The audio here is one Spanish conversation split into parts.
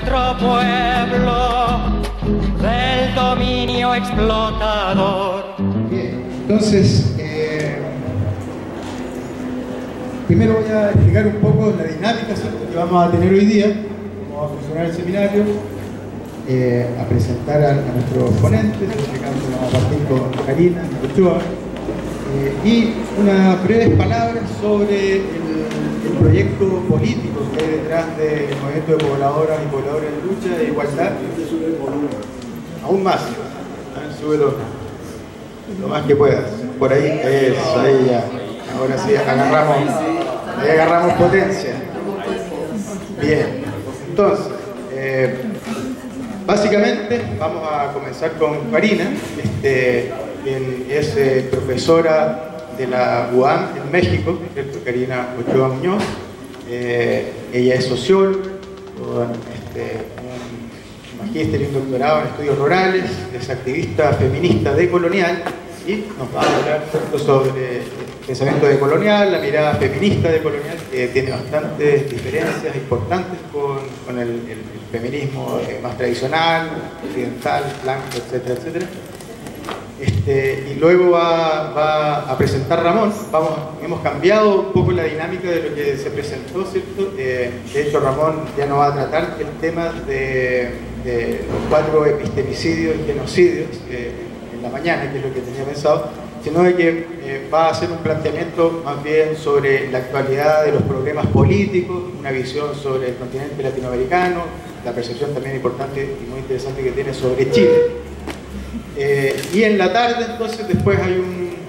nuestro pueblo del dominio explotador. Bien, entonces, primero voy a explicar un poco la dinámica, ¿cierto?, que vamos a tener hoy día, cómo va a funcionar el seminario, a presentar a nuestros ponentes. En este caso vamos a partir con Karina Ochoa, y unas breves palabras sobre el proyecto político que hay detrás del movimiento de pobladoras y pobladores en lucha de igualdad. Aún más, súbelo lo más que puedas, por ahí, eso, ahí ya, ahora sí, agarramos potencia. Bien, entonces, básicamente vamos a comenzar con Karina, quien es profesora de la UAM en México, ¿cierto? Karina Ochoa Muñoz. Ella es socióloga, con un magíster y un doctorado en estudios rurales, es activista feminista decolonial y nos va a hablar sobre el pensamiento decolonial, la mirada feminista decolonial, que tiene bastantes diferencias importantes con el feminismo más tradicional, occidental, blanco, etcétera, etcétera. Y luego va a presentar Ramón. Hemos cambiado un poco la dinámica de lo que se presentó, ¿cierto? De hecho, Ramón ya no va a tratar el tema de los 4 epistemicidios y genocidios en la mañana, que es lo que tenía pensado, sino de que va a hacer un planteamiento más bien sobre la actualidad de los problemas políticos, una visión sobre el continente latinoamericano, la percepción también importante y muy interesante que tiene sobre Chile. Y en la tarde, entonces, después hay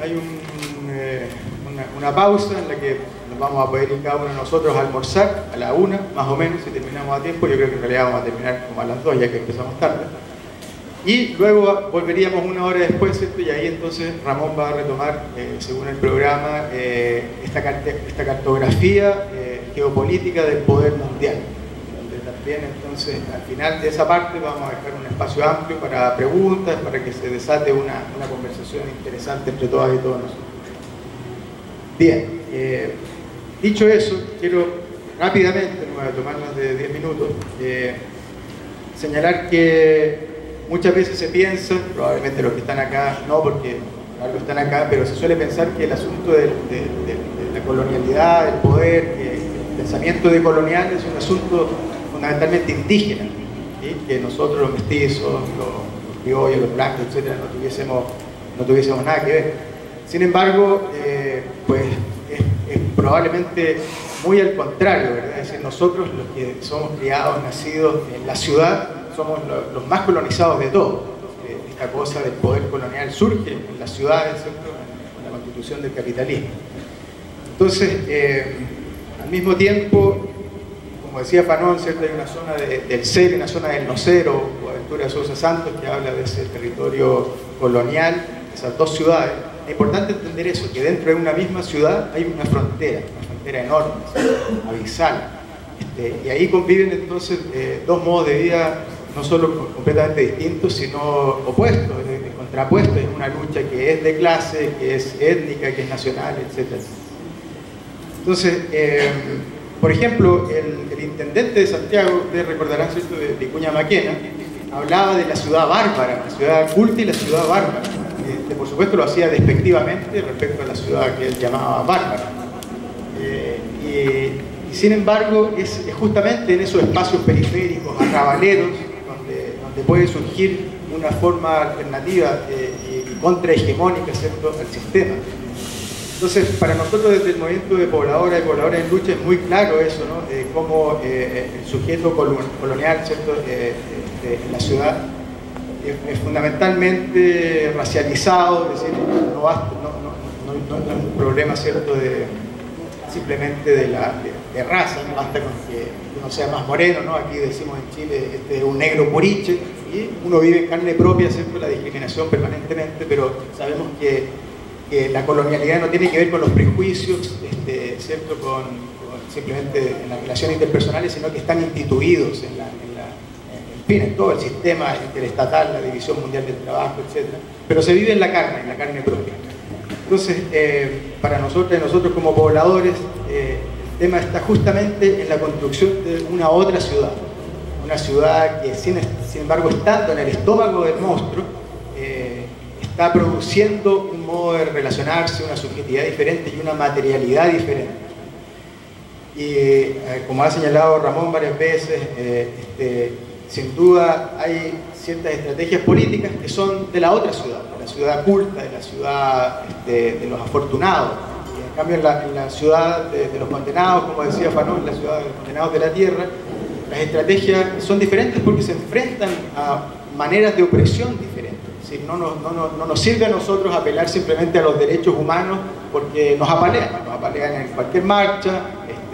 una pausa en la que nos vamos a poder ir cada uno de nosotros a almorzar a la 1, más o menos, si terminamos a tiempo. Yo creo que en realidad vamos a terminar como a las 2, ya que empezamos tarde. Y luego volveríamos 1 hora después, ¿cierto? Y ahí entonces Ramón va a retomar, según el programa, esta cartografía geopolítica del poder mundial. Bien, entonces al final de esa parte vamos a dejar un espacio amplio para preguntas, para que se desate una conversación interesante entre todas y todos nosotros. Bien, dicho eso, quiero rápidamente, no voy a tomar más de 10 minutos, señalar que muchas veces se piensa, probablemente los que están acá no, porque algo están acá, pero se suele pensar que el asunto de la colonialidad, el poder, que el pensamiento decolonial es un asunto fundamentalmente indígena, ¿sí? Que nosotros los mestizos, los criollos, los blancos, etcétera, no tuviésemos nada que ver. Sin embargo, pues es probablemente muy al contrario, ¿verdad? Es decir, nosotros los que somos criados, nacidos en la ciudad, somos los más colonizados de todos. Esta cosa del poder colonial surge en las ciudades, ¿cierto?, con la constitución del capitalismo. Entonces, al mismo tiempo, como decía Fanon, ¿cierto?, hay una zona del ser y una zona del no ser, o Aventura de Sousa Santos, que habla de ese territorio colonial, esas dos ciudades. Es importante entender eso, que dentro de una misma ciudad hay una frontera enorme, abisal. Y ahí conviven entonces dos modos de vida, no solo completamente distintos, sino opuestos, contrapuestos, en una lucha que es de clase, que es étnica, que es nacional, etc. Entonces, por ejemplo, el intendente de Santiago, ustedes recordarán, ¿cierto?, de Vicuña Maquena, hablaba de la ciudad bárbara, la ciudad culta y la ciudad bárbara. Por supuesto lo hacía despectivamente respecto a la ciudad que él llamaba bárbara. Y sin embargo, es justamente en esos espacios periféricos, arrabaleros, donde puede surgir una forma alternativa y contrahegemónica, ¿cierto?, al sistema. Entonces, para nosotros desde el movimiento de pobladoras y pobladores en lucha es muy claro eso, ¿no?, de cómo el sujeto colonial, ¿cierto?, en la ciudad es fundamentalmente racializado, es decir, no es un problema, ¿cierto?, simplemente de raza, no basta con que uno sea más moreno, ¿no? Aquí decimos en Chile, un negro puriche, y uno vive en carne propia, ¿cierto?, la discriminación permanentemente, pero sabemos que la colonialidad no tiene que ver con los prejuicios, ¿cierto?, simplemente en las relaciones interpersonales, sino que están instituidos en todo el sistema interestatal, la División Mundial del Trabajo, etc. Pero se vive en la carne propia. Entonces, para nosotros como pobladores, el tema está justamente en la construcción de una otra ciudad una ciudad que sin embargo estando en el estómago del monstruo, está produciendo un modo de relacionarse, una subjetividad diferente y una materialidad diferente. Y como ha señalado Ramón varias veces, sin duda hay ciertas estrategias políticas que son de la otra ciudad, de la ciudad culta, de la ciudad de los afortunados. Y en cambio en la ciudad de los condenados, como decía Fanon, en la ciudad de los condenados de la tierra, las estrategias son diferentes porque se enfrentan a maneras de opresión diferentes. Es decir, no nos sirve a nosotros apelar simplemente a los derechos humanos porque nos apalean en cualquier marcha.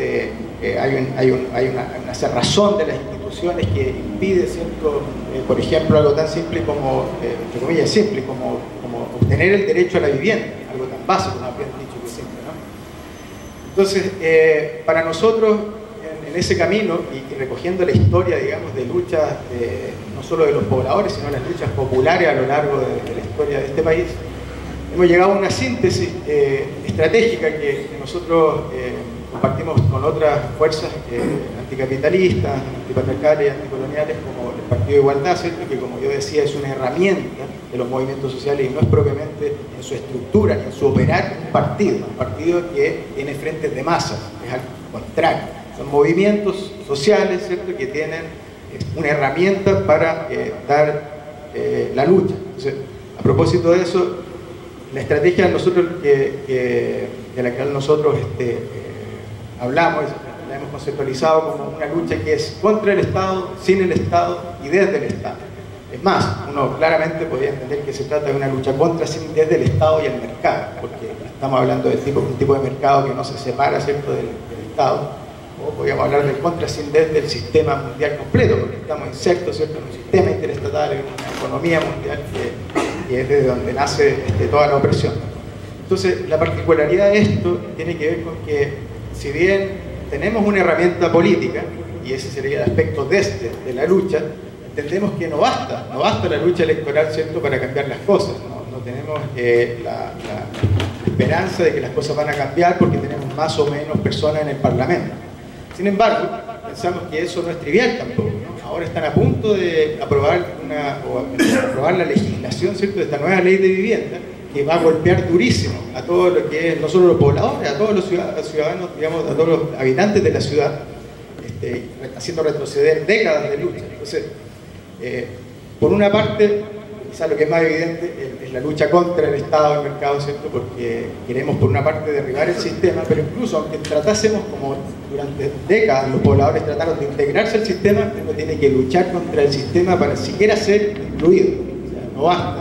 Hay una cerrazón de las instituciones que impide, ¿cierto? Por ejemplo, algo tan simple como, entre comillas, simple, como obtener el derecho a la vivienda, algo tan básico, como habían dicho que simple, ¿no? Entonces, para nosotros, en ese camino, y recogiendo la historia, digamos, de luchas, no solo de los pobladores, sino las luchas populares a lo largo de la historia de este país, hemos llegado a una síntesis estratégica que nosotros compartimos con otras fuerzas anticapitalistas, antipatriarcales y anticoloniales como el Partido de Igualdad, ¿cierto? Que, como yo decía, es una herramienta de los movimientos sociales y no es propiamente en su estructura ni en su operar un partido que tiene frentes de masas, es al contrario, son movimientos sociales, ¿cierto? Que tienen una herramienta para dar la lucha. Entonces, a propósito de eso, la estrategia de nosotros de la que nosotros hablamos, la hemos conceptualizado como una lucha que es contra el Estado, sin el Estado y desde el Estado. Es más, uno claramente podría entender que se trata de una lucha contra, sin, desde el Estado y el mercado, porque estamos hablando de un tipo de mercado que no se separa, ¿cierto?, del Estado, o podríamos hablar del contra, sin, desde el sistema mundial completo, porque estamos insertos, ¿cierto?, en un sistema interestatal, en una economía mundial que es desde donde nace toda la opresión. Entonces, la particularidad de esto tiene que ver con que, si bien tenemos una herramienta política, y ese sería el aspecto de la lucha, entendemos que no basta la lucha electoral, ¿cierto?, para cambiar las cosas. No tenemos la esperanza de que las cosas van a cambiar porque tenemos más o menos personas en el Parlamento. Sin embargo, pensamos que eso no es trivial tampoco, ¿no? Ahora están a punto de aprobar la legislación, ¿cierto?, de esta nueva ley de vivienda, que va a golpear durísimo a todo lo que es, no solo los pobladores, a todos los ciudadanos, digamos, a todos los habitantes de la ciudad, haciendo retroceder décadas de lucha. Entonces, por una parte, quizás lo que es más evidente es la lucha contra el Estado, el mercado, ¿cierto?, porque queremos por una parte derribar el sistema, pero incluso aunque tratásemos, como durante décadas los pobladores trataron de integrarse al sistema, uno tiene que luchar contra el sistema para siquiera ser incluido. O sea, no basta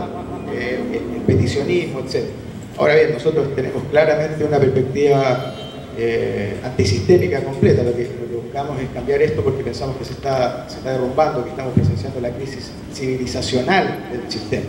el peticionismo, etc. Ahora bien, nosotros tenemos claramente una perspectiva antisistémica completa. Lo que buscamos es cambiar esto porque pensamos que se está derrumbando, que estamos presenciando la crisis civilizacional del sistema.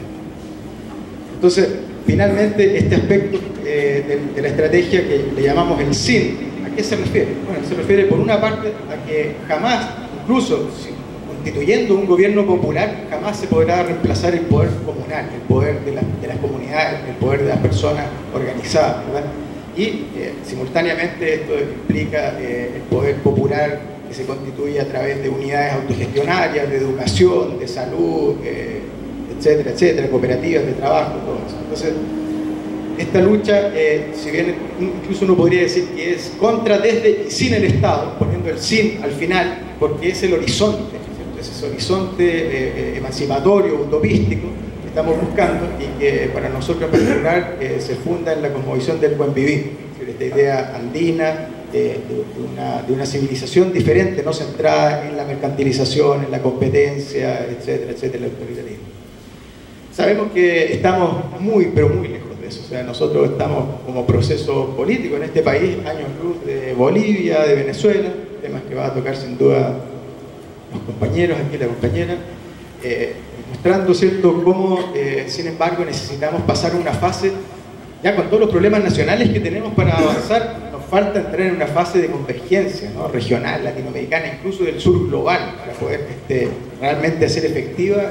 Entonces, finalmente, este aspecto de la estrategia que le llamamos el SIN, ¿a qué se refiere? Bueno, se refiere por una parte a que jamás, incluso constituyendo un gobierno popular, jamás se podrá reemplazar el poder comunal, el poder de las comunidades, el poder de las personas organizadas, ¿verdad? Y simultáneamente esto implica el poder popular que se constituye a través de unidades autogestionarias, de educación, de salud, etcétera, etcétera, cooperativas de trabajo, todo eso. Entonces, esta lucha, si bien incluso uno podría decir que es contra, desde y sin el Estado, poniendo el sin al final, porque es el horizonte, ¿cierto? Es ese horizonte emancipatorio, utopístico, que estamos buscando y que para nosotros en particular se funda en la cosmovisión del buen vivir, esta idea andina de una civilización diferente, no centrada en la mercantilización, en la competencia, etcétera, etcétera, el autoritarismo. Sabemos que estamos muy, pero muy lejos de eso. O sea, nosotros estamos como proceso político en este país, años luz de Bolivia, de Venezuela, temas que va a tocar sin duda los compañeros, aquí la compañera, mostrando, ¿cierto?, cómo, sin embargo, necesitamos pasar una fase, ya con todos los problemas nacionales que tenemos para avanzar, nos falta entrar en una fase de convergencia, ¿no?, regional, latinoamericana, incluso del sur global, para poder realmente hacer efectiva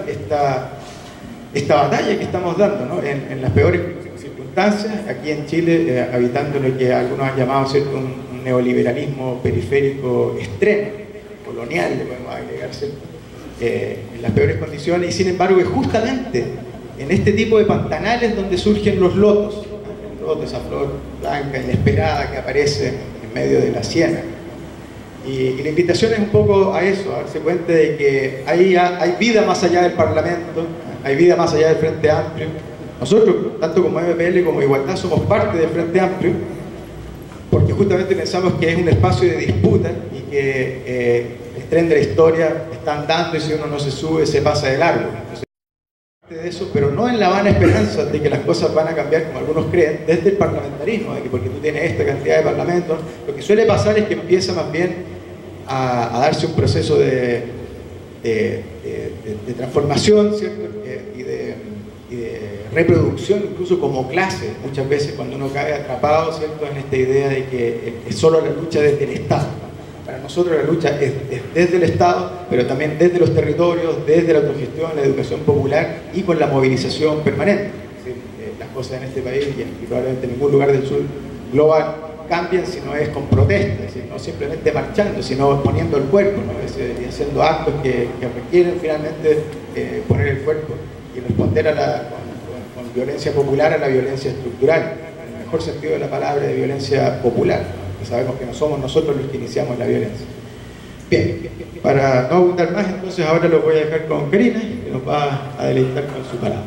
esta batalla que estamos dando, ¿no?, en las peores circunstancias, aquí en Chile, habitando lo que algunos han llamado, ¿cierto?, un neoliberalismo periférico extremo, colonial, le podemos agregar, ¿cierto?, en las peores condiciones, y sin embargo es justamente en este tipo de pantanales donde surgen los lotos, el loto, esa flor blanca inesperada que aparece en medio de la siena. Y la invitación es un poco a eso, a darse cuenta de que hay vida más allá del Parlamento, hay vida más allá del Frente Amplio. Nosotros, tanto como MPL como Igualdad, somos parte del Frente Amplio, porque justamente pensamos que es un espacio de disputa y que el tren de la historia está andando y si uno no se sube se pasa de largo. Entonces, de eso, pero no en la vana esperanza de que las cosas van a cambiar como algunos creen desde el parlamentarismo, de que porque tú tienes esta cantidad de parlamentos, lo que suele pasar es que empieza más bien a darse un proceso de transformación, ¿cierto? Y de reproducción incluso como clase, muchas veces cuando uno cae atrapado, ¿cierto? En esta idea de que es solo la lucha desde el Estado. Para nosotros la lucha es desde el Estado, pero también desde los territorios, desde la autogestión, la educación popular y con la movilización permanente. ¿Sí? Las cosas en este país y probablemente en ningún lugar del sur global cambian si no es con protestas, ¿sí? No simplemente marchando, sino poniendo el cuerpo, ¿no? Y haciendo actos que requieren finalmente poner el cuerpo y responder con violencia popular a la violencia estructural, en el mejor sentido de la palabra, de violencia popular, que sabemos que no somos nosotros los que iniciamos la violencia. Bien, para no abundar más, entonces ahora lo voy a dejar con Karina, que nos va a deleitar con su palabra.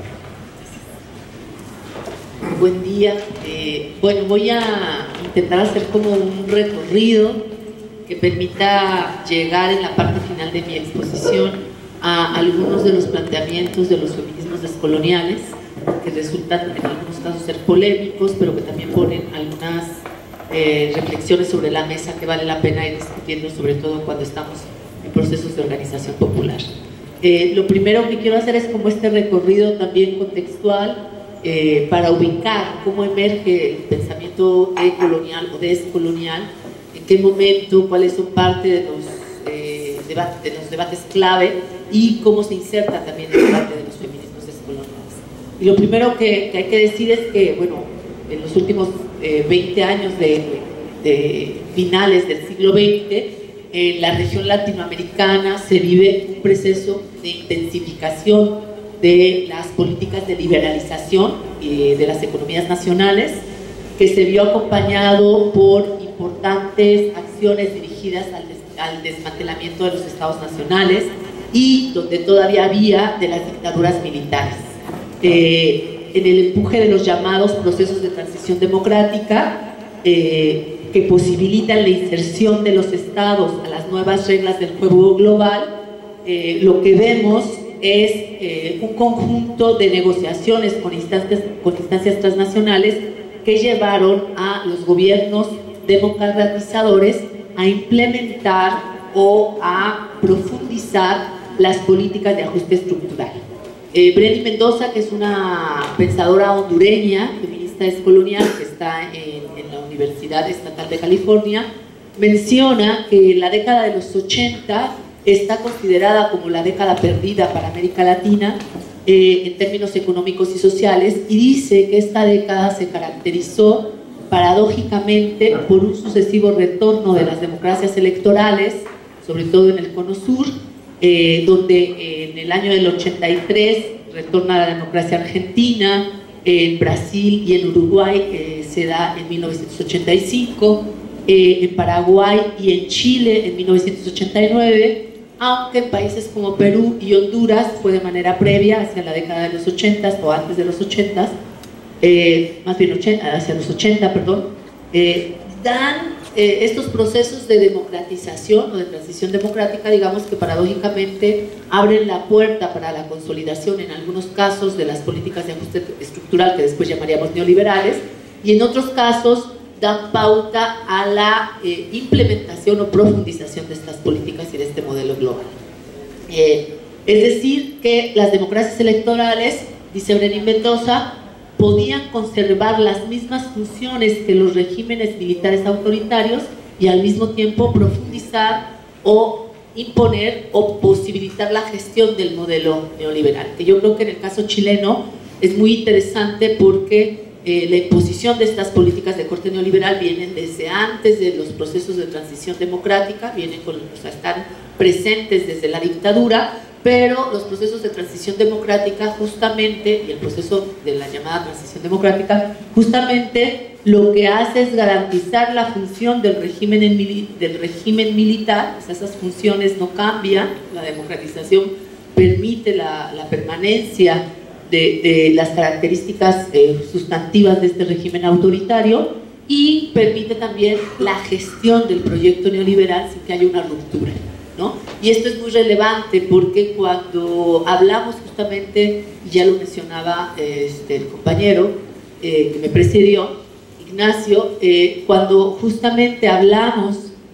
Buen día. Bueno, voy a intentar hacer como un recorrido que permita llegar en la parte final de mi exposición a algunos de los planteamientos de los feminismos descoloniales, que resultan en algunos casos ser polémicos, pero que también ponen algunas reflexiones sobre la mesa que vale la pena ir discutiendo, sobre todo cuando estamos en procesos de organización popular. Lo primero que quiero hacer es como este recorrido también contextual, para ubicar cómo emerge el pensamiento decolonial o descolonial, en qué momento, cuáles son parte de los debates clave y cómo se inserta también en parte de los feminismos descoloniales. Y lo primero que hay que decir es que, bueno, en los últimos 20 años de finales del siglo XX, en la región latinoamericana se vive un proceso de intensificación de las políticas de liberalización de las economías nacionales, que se vio acompañado por importantes acciones dirigidas al desmantelamiento de los estados nacionales y donde todavía había de las dictaduras militares. En el empuje de los llamados procesos de transición democrática, que posibilitan la inserción de los estados a las nuevas reglas del juego global, lo que vemos es un conjunto de negociaciones con instancias transnacionales que llevaron a los gobiernos democratizadores a implementar o a profundizar las políticas de ajuste estructural. Breni Mendoza, que es una pensadora hondureña, feminista descolonial, que está en la Universidad Estatal de California, menciona que la década de los 80 está considerada como la década perdida para América Latina en términos económicos y sociales, y dice que esta década se caracterizó paradójicamente por un sucesivo retorno de las democracias electorales, sobre todo en el Cono Sur, donde en el año del 83 retorna la democracia argentina, en Brasil y en Uruguay se da en 1985, en Paraguay y en Chile en 1989, aunque en países como Perú y Honduras fue de manera previa, hacia la década de los 80 o antes de los 80, más bien hacia los 80, perdón, dan estos procesos de democratización o de transición democrática, digamos que paradójicamente abren la puerta para la consolidación en algunos casos de las políticas de ajuste estructural que después llamaríamos neoliberales, y en otros casos dan pauta a la implementación o profundización de estas políticas y de este modelo global. Es decir, que las democracias electorales, dice Breni Mendoza, podían conservar las mismas funciones que los regímenes militares autoritarios y al mismo tiempo profundizar o imponer o posibilitar la gestión del modelo neoliberal, que yo creo que en el caso chileno es muy interesante porque la imposición de estas políticas de corte neoliberal vienen desde antes de los procesos de transición democrática, están presentes desde la dictadura, pero los procesos de transición democrática justamente, y el proceso de la llamada transición democrática, justamente lo que hace es garantizar la función del régimen militar. O sea, esas funciones no cambian, la democratización permite la permanencia de las características sustantivas de este régimen autoritario y permite también la gestión del proyecto neoliberal sin que haya una ruptura, ¿no? Y esto es muy relevante porque cuando hablamos justamente, ya lo mencionaba el compañero que me precedió, Ignacio, cuando justamente hablamos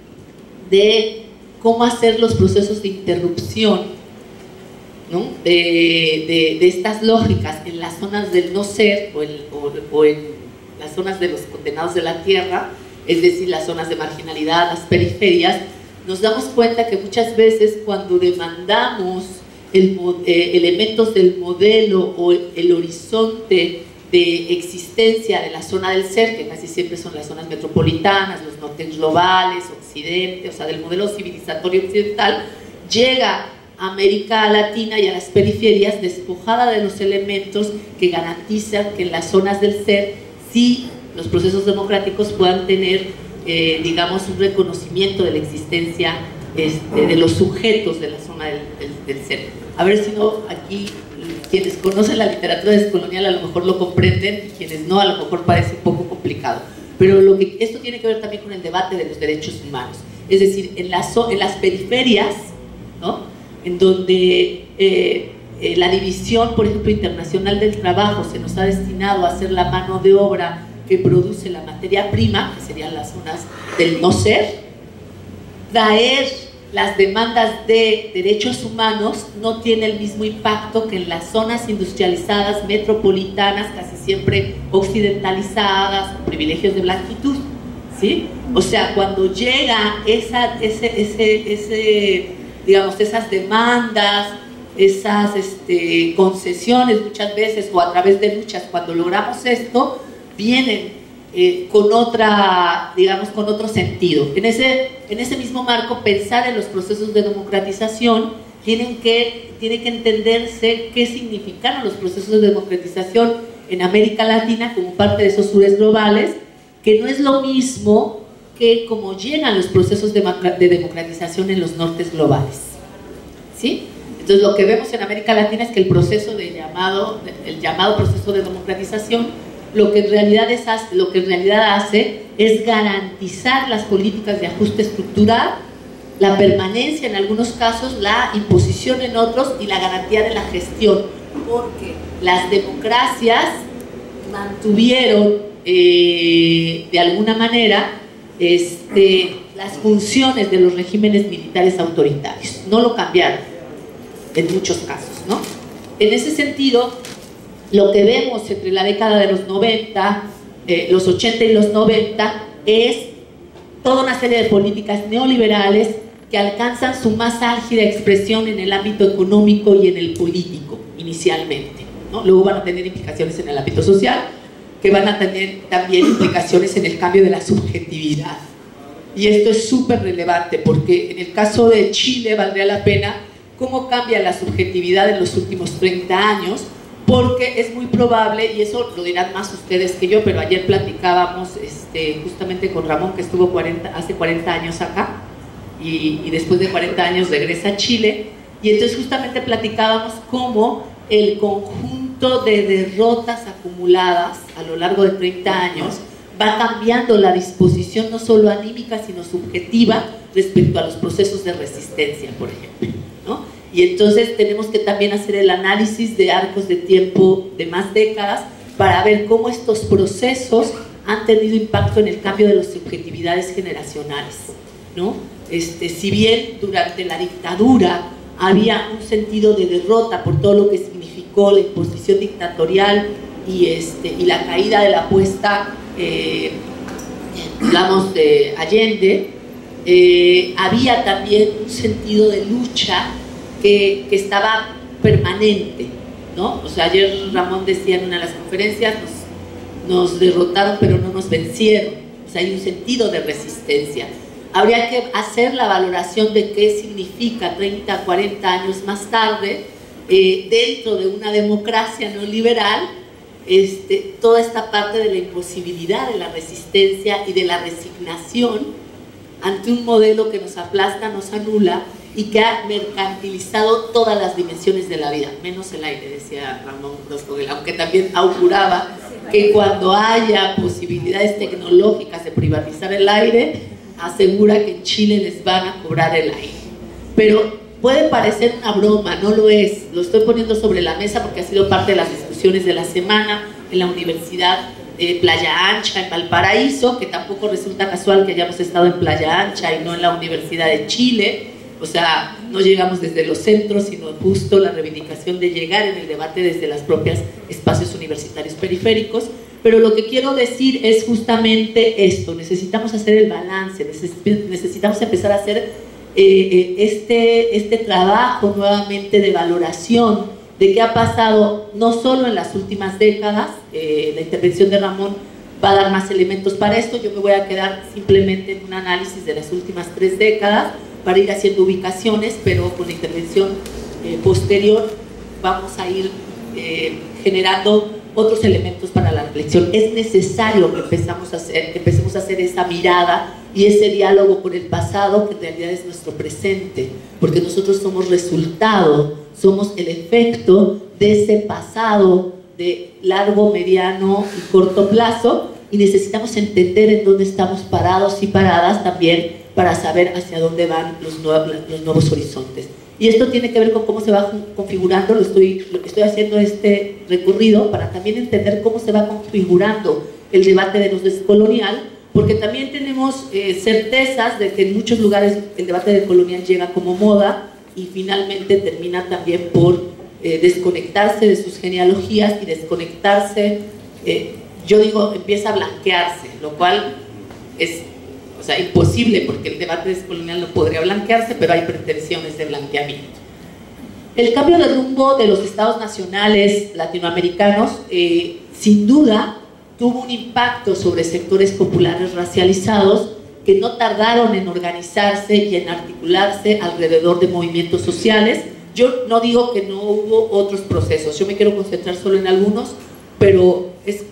de cómo hacer los procesos de interrupción, ¿no? de estas lógicas en las zonas del no ser o en las zonas de los condenados de la tierra, es decir, las zonas de marginalidad, las periferias, nos damos cuenta que muchas veces cuando demandamos elementos del modelo o el horizonte de existencia de la zona del ser, que casi siempre son las zonas metropolitanas, los nortes globales, occidente, o sea, del modelo civilizatorio occidental, llega a América Latina y a las periferias despojada de los elementos que garantizan que en las zonas del ser sí los procesos democráticos puedan tener, digamos, un reconocimiento de la existencia de los sujetos de la zona del ser. A ver si no, aquí quienes conocen la literatura descolonial a lo mejor lo comprenden y quienes no, a lo mejor parece un poco complicado. Pero esto tiene que ver también con el debate de los derechos humanos. Es decir, en las periferias, ¿no? En donde la división, por ejemplo, internacional del trabajo se nos ha destinado a hacer la mano de obra que produce la materia prima, que serían las zonas del no ser, traer las demandas de derechos humanos no tiene el mismo impacto que en las zonas industrializadas, metropolitanas, casi siempre occidentalizadas, con privilegios de blanquitud, ¿sí? O sea, cuando llega digamos, esas demandas, esas concesiones muchas veces, o a través de luchas, cuando logramos esto, vienen con con otro sentido. En ese mismo marco, pensar en los procesos de democratización tiene que entenderse qué significaron los procesos de democratización en América Latina como parte de esos sures globales, que no es lo mismo que cómo llegan los procesos de democratización en los nortes globales, ¿sí? Entonces, lo que vemos en América Latina es que el llamado proceso de democratización lo que en realidad hace es garantizar las políticas de ajuste estructural, la permanencia en algunos casos, la imposición en otros y la garantía de la gestión, porque las democracias mantuvieron de alguna manera las funciones de los regímenes militares autoritarios, no lo cambiaron en muchos casos, ¿no? En ese sentido, lo que vemos entre la década de los 90, los 80 y los 90 es toda una serie de políticas neoliberales que alcanzan su más álgida expresión en el ámbito económico y en el político, inicialmente, ¿no? Luego van a tener implicaciones en el ámbito social, que van a tener también implicaciones en el cambio de la subjetividad. Y esto es súper relevante porque en el caso de Chile valdría la pena cómo cambia la subjetividad en los últimos 30 años, porque es muy probable, y eso lo dirán más ustedes que yo, pero ayer platicábamos justamente con Ramón, que estuvo hace 40 años acá, y después de 40 años regresa a Chile, y entonces justamente platicábamos cómo el conjunto de derrotas acumuladas a lo largo de 30 años va cambiando la disposición no solo anímica, sino subjetiva respecto a los procesos de resistencia, por ejemplo, ¿no? Y entonces tenemos que también hacer el análisis de arcos de tiempo de más décadas para ver cómo estos procesos han tenido impacto en el cambio de las subjetividades generacionales, ¿no? Si bien durante la dictadura había un sentido de derrota por todo lo que significó la imposición dictatorial y la caída de la apuesta, digamos, de Allende, había también un sentido de lucha que estaba permanente, ¿no? O sea, ayer Ramón decía en una de las conferencias, nos derrotaron pero no nos vencieron. O sea, hay un sentido de resistencia. habría que hacer la valoración de qué significa 30, 40 años más tarde, dentro de una democracia no liberal, toda esta parte de la imposibilidad de la resistencia y de la resignación ante un modelo que nos aplasta, nos anula y que ha mercantilizado todas las dimensiones de la vida, menos el aire, decía Ramón Roscogel, aunque también auguraba que cuando haya posibilidades tecnológicas de privatizar el aire, asegura que en Chile les van a cobrar el aire. Pero puede parecer una broma, no lo es, lo estoy poniendo sobre la mesa porque ha sido parte de las discusiones de la semana en la Universidad de Playa Ancha, en Valparaíso, que tampoco resulta casual que hayamos estado en Playa Ancha y no en la Universidad de Chile. O sea, no llegamos desde los centros, sino justo la reivindicación de llegar en el debate desde los propios espacios universitarios periféricos. Pero lo que quiero decir es justamente esto: necesitamos hacer el balance, necesitamos empezar a hacer este trabajo nuevamente de valoración de qué ha pasado no solo en las últimas décadas. La intervención de Ramón va a dar más elementos para esto. Yo me voy a quedar simplemente en un análisis de las últimas 3 décadas para ir haciendo ubicaciones, pero con la intervención posterior vamos a ir generando otros elementos para la reflexión. Es necesario que empecemos a hacer esa mirada y ese diálogo con el pasado, que en realidad es nuestro presente, porque nosotros somos resultado, somos el efecto de ese pasado de largo, mediano y corto plazo, y necesitamos entender en dónde estamos parados y paradas también para saber hacia dónde van los nuevos horizontes. Y esto tiene que ver con cómo se va configurando, estoy haciendo este recorrido para también entender cómo se va configurando el debate de lo descolonial, porque también tenemos certezas de que en muchos lugares el debate descolonial llega como moda y finalmente termina también por desconectarse de sus genealogías y desconectarse, yo digo, empieza a blanquearse, lo cual es, o sea, imposible, porque el debate descolonial no podría blanquearse, pero hay pretensiones de blanqueamiento. El cambio de rumbo de los estados nacionales latinoamericanos, sin duda, tuvo un impacto sobre sectores populares racializados que no tardaron en organizarse y en articularse alrededor de movimientos sociales. Yo no digo que no hubo otros procesos, yo me quiero concentrar solo en algunos, pero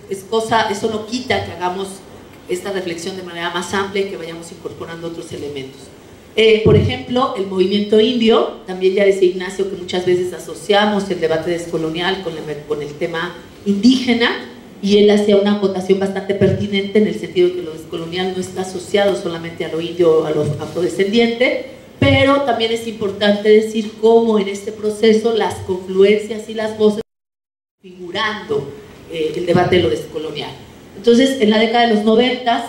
eso no quita que hagamos esta reflexión de manera más amplia y que vayamos incorporando otros elementos. Por ejemplo, el movimiento indio, también ya decía Ignacio que muchas veces asociamos el debate descolonial con el tema indígena, y él hacía una acotación bastante pertinente en el sentido de que lo descolonial no está asociado solamente a lo indio o a lo afrodescendiente, pero también es importante decir cómo en este proceso las confluencias y las voces están configurando el debate de lo descolonial. Entonces, en la década de los 90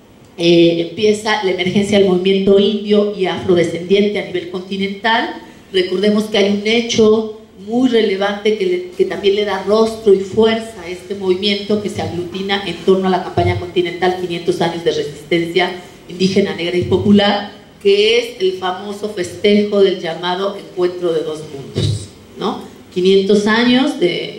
empieza la emergencia del movimiento indio y afrodescendiente a nivel continental. Recordemos que hay un hecho muy relevante que también le da rostro y fuerza a este movimiento, que se aglutina en torno a la campaña continental 500 años de resistencia indígena, negra y popular, que es el famoso festejo del llamado Encuentro de Dos Mundos, ¿no? 500 años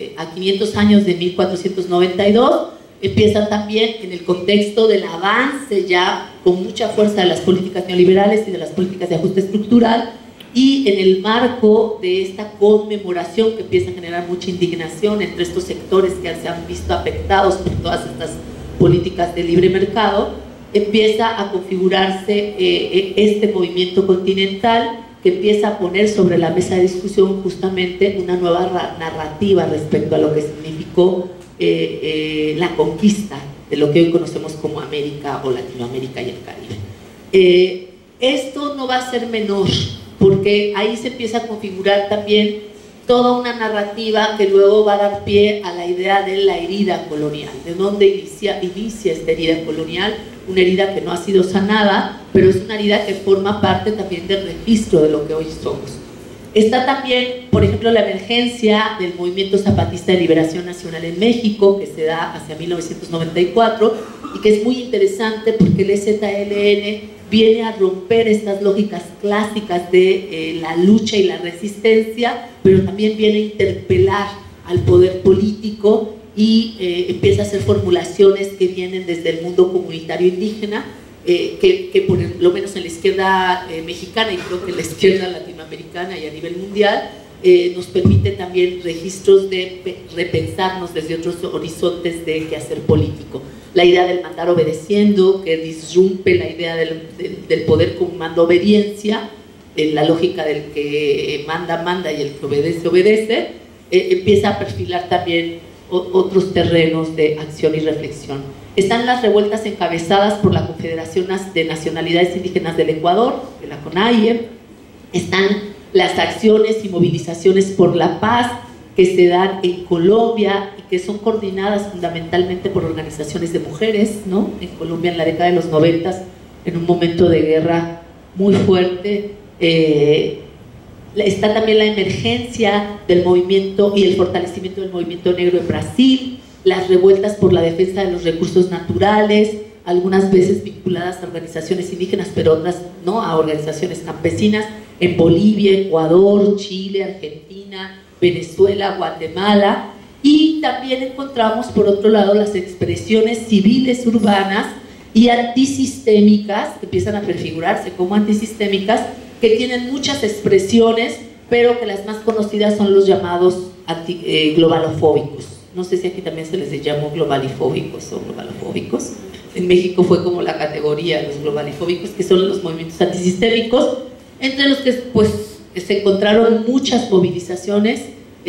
de 1492 empieza también en el contexto del avance ya con mucha fuerza de las políticas neoliberales y de las políticas de ajuste estructural, y en el marco de esta conmemoración que empieza a generar mucha indignación entre estos sectores que se han visto afectados por todas estas políticas de libre mercado, empieza a configurarse este movimiento continental que empieza a poner sobre la mesa de discusión justamente una nueva narrativa respecto a lo que significó la conquista de lo que hoy conocemos como América o Latinoamérica y el Caribe. Esto no va a ser menor, porque ahí se empieza a configurar también toda una narrativa que luego va a dar pie a la idea de la herida colonial, de dónde inicia esta herida colonial, una herida que no ha sido sanada, pero es una herida que forma parte también del registro de lo que hoy somos. Está también, por ejemplo, la emergencia del Movimiento Zapatista de Liberación Nacional en México, que se da hacia 1994, y que es muy interesante porque el EZLN viene a romper estas lógicas clásicas de la lucha y la resistencia, pero también viene a interpelar al poder político y empieza a hacer formulaciones que vienen desde el mundo comunitario indígena, que por lo menos en la izquierda mexicana y creo que en la izquierda latinoamericana y a nivel mundial, nos permite también registros de repensarnos desde otros horizontes de quehacer político. La idea del mandar obedeciendo, que disrumpe la idea del poder como mando-obediencia, la lógica del que manda, manda y el que obedece, obedece, empieza a perfilar también otros terrenos de acción y reflexión. Están las revueltas encabezadas por la Confederación de Nacionalidades Indígenas del Ecuador, de la CONAIE. Están las acciones y movilizaciones por la paz que se dan en Colombia y que son coordinadas fundamentalmente por organizaciones de mujeres, ¿no? En Colombia en la década de los 90, en un momento de guerra muy fuerte. Está también la emergencia del movimiento y el fortalecimiento del movimiento negro en Brasil, las revueltas por la defensa de los recursos naturales, algunas veces vinculadas a organizaciones indígenas, pero otras no, a organizaciones campesinas, en Bolivia, Ecuador, Chile, Argentina, Venezuela, Guatemala. Y también encontramos, por otro lado, las expresiones civiles urbanas y antisistémicas, que empiezan a prefigurarse como antisistémicas, que tienen muchas expresiones, pero que las más conocidas son los llamados globalofóbicos. No sé si aquí también se les llamó globalifóbicos o globalofóbicos. En México fue como la categoría de los globalifóbicos, que son los movimientos antisistémicos, entre los que pues, se encontraron muchas movilizaciones,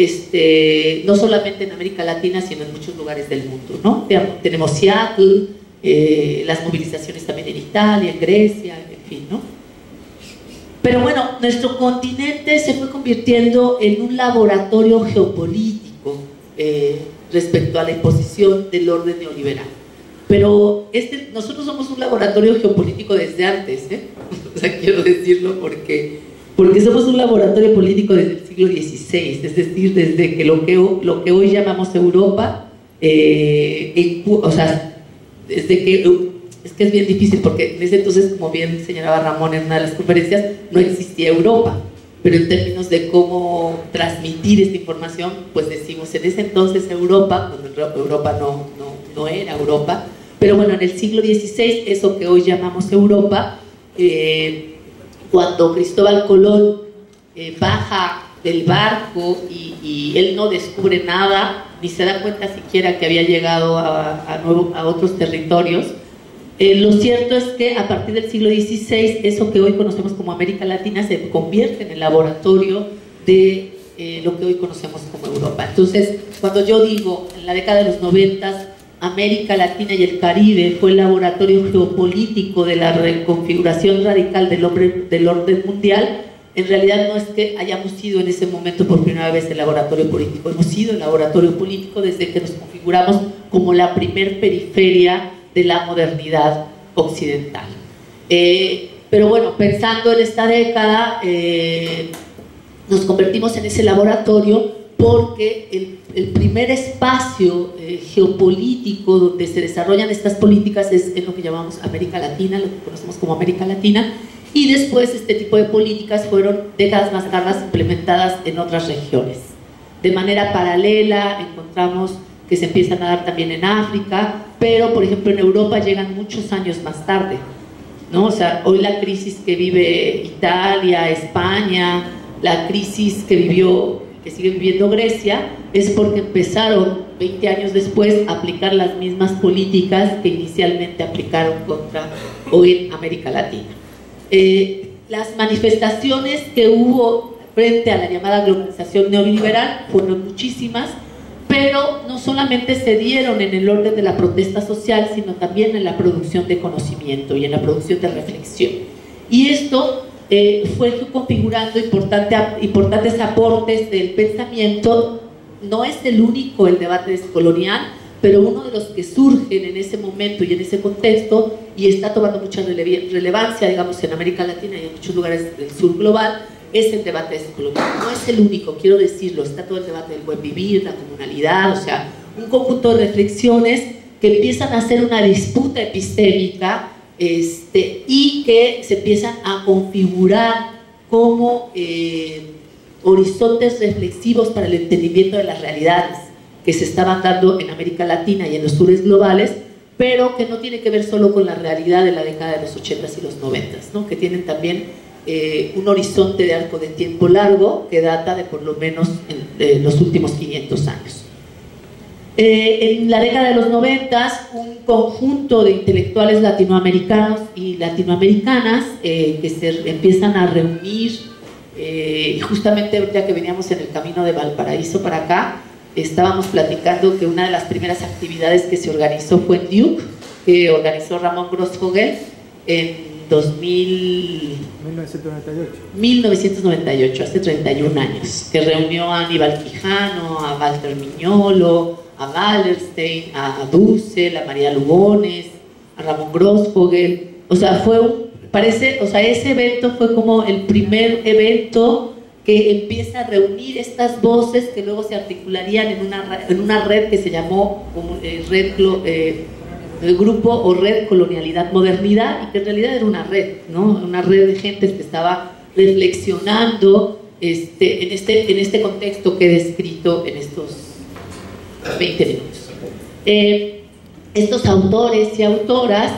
no solamente en América Latina, sino en muchos lugares del mundo, ¿no? Tenemos Seattle, las movilizaciones también en Italia, en Grecia, en fin, ¿no? Pero bueno, nuestro continente se fue convirtiendo en un laboratorio geopolítico respecto a la imposición del orden neoliberal. Pero nosotros somos un laboratorio geopolítico desde antes, o sea, quiero decirlo porque somos un laboratorio político desde el siglo XVI, es decir, desde que lo que hoy llamamos Europa, o sea, desde que... Es que es bien difícil porque en ese entonces, como bien señalaba Ramón en una de las conferencias, no existía Europa, pero en términos de cómo transmitir esta información, pues decimos en ese entonces Europa, cuando Europa no era Europa, pero bueno, en el siglo XVI, eso que hoy llamamos Europa, cuando Cristóbal Colón baja del barco y él no descubre nada, ni se da cuenta siquiera que había llegado a otros territorios. Lo cierto es que a partir del siglo XVI, eso que hoy conocemos como América Latina se convierte en el laboratorio de lo que hoy conocemos como Europa. Entonces, cuando yo digo, en la década de los 90, América Latina y el Caribe fue el laboratorio geopolítico de la reconfiguración radical del orden mundial, en realidad no es que hayamos sido en ese momento por primera vez el laboratorio político, hemos sido el laboratorio político desde que nos configuramos como la primer periferia de la modernidad occidental. Pero bueno, pensando en esta década, nos convertimos en ese laboratorio porque el primer espacio geopolítico donde se desarrollan estas políticas es en lo que llamamos América Latina, lo que conocemos como América Latina, y después este tipo de políticas fueron décadas más tarde implementadas en otras regiones. De manera paralela encontramos que se empiezan a dar también en África, pero por ejemplo en Europa llegan muchos años más tarde, ¿no? O sea, hoy la crisis que vive Italia, España, la crisis que sigue viviendo Grecia, es porque empezaron 20 años después a aplicar las mismas políticas que inicialmente aplicaron hoy en América Latina. Las manifestaciones que hubo frente a la llamada globalización neoliberal fueron muchísimas, pero no solamente se dieron en el orden de la protesta social, sino también en la producción de conocimiento y en la producción de reflexión. Y esto fue configurando importantes aportes del pensamiento. No es el único el debate descolonial, pero uno de los que surgen en ese momento y en ese contexto, y está tomando mucha relevancia, digamos, en América Latina y en muchos lugares del sur global, es el debate descolonial. No es el único, quiero decirlo, está todo el debate del buen vivir, la comunalidad, o sea, un conjunto de reflexiones que empiezan a hacer una disputa epistémica y que se empiezan a configurar como horizontes reflexivos para el entendimiento de las realidades que se estaban dando en América Latina y en los sures globales, pero que no tiene que ver solo con la realidad de la década de los 80s y los 90s, ¿no? Que tienen también un horizonte de arco de tiempo largo que data de por lo menos los últimos 500 años. En la década de los 90s, un conjunto de intelectuales latinoamericanos y latinoamericanas que se empiezan a reunir, y justamente ya que veníamos en el camino de Valparaíso para acá, estábamos platicando que una de las primeras actividades que se organizó fue en Duke, que organizó Ramón Grossfogel en 1998, hace 31 años, que reunió a Aníbal Quijano, a Walter Miñolo, a Wallerstein, a Dussel, a María Lugones, a Ramón Grossfogel. O sea, ese evento fue como el primer evento que empieza a reunir estas voces que luego se articularían en una red que se llamó el grupo o red Colonialidad Modernidad, y que en realidad era una red, ¿no? Una red de gentes que estaba reflexionando en este contexto que he descrito en estos 20 minutos. Estos autores y autoras,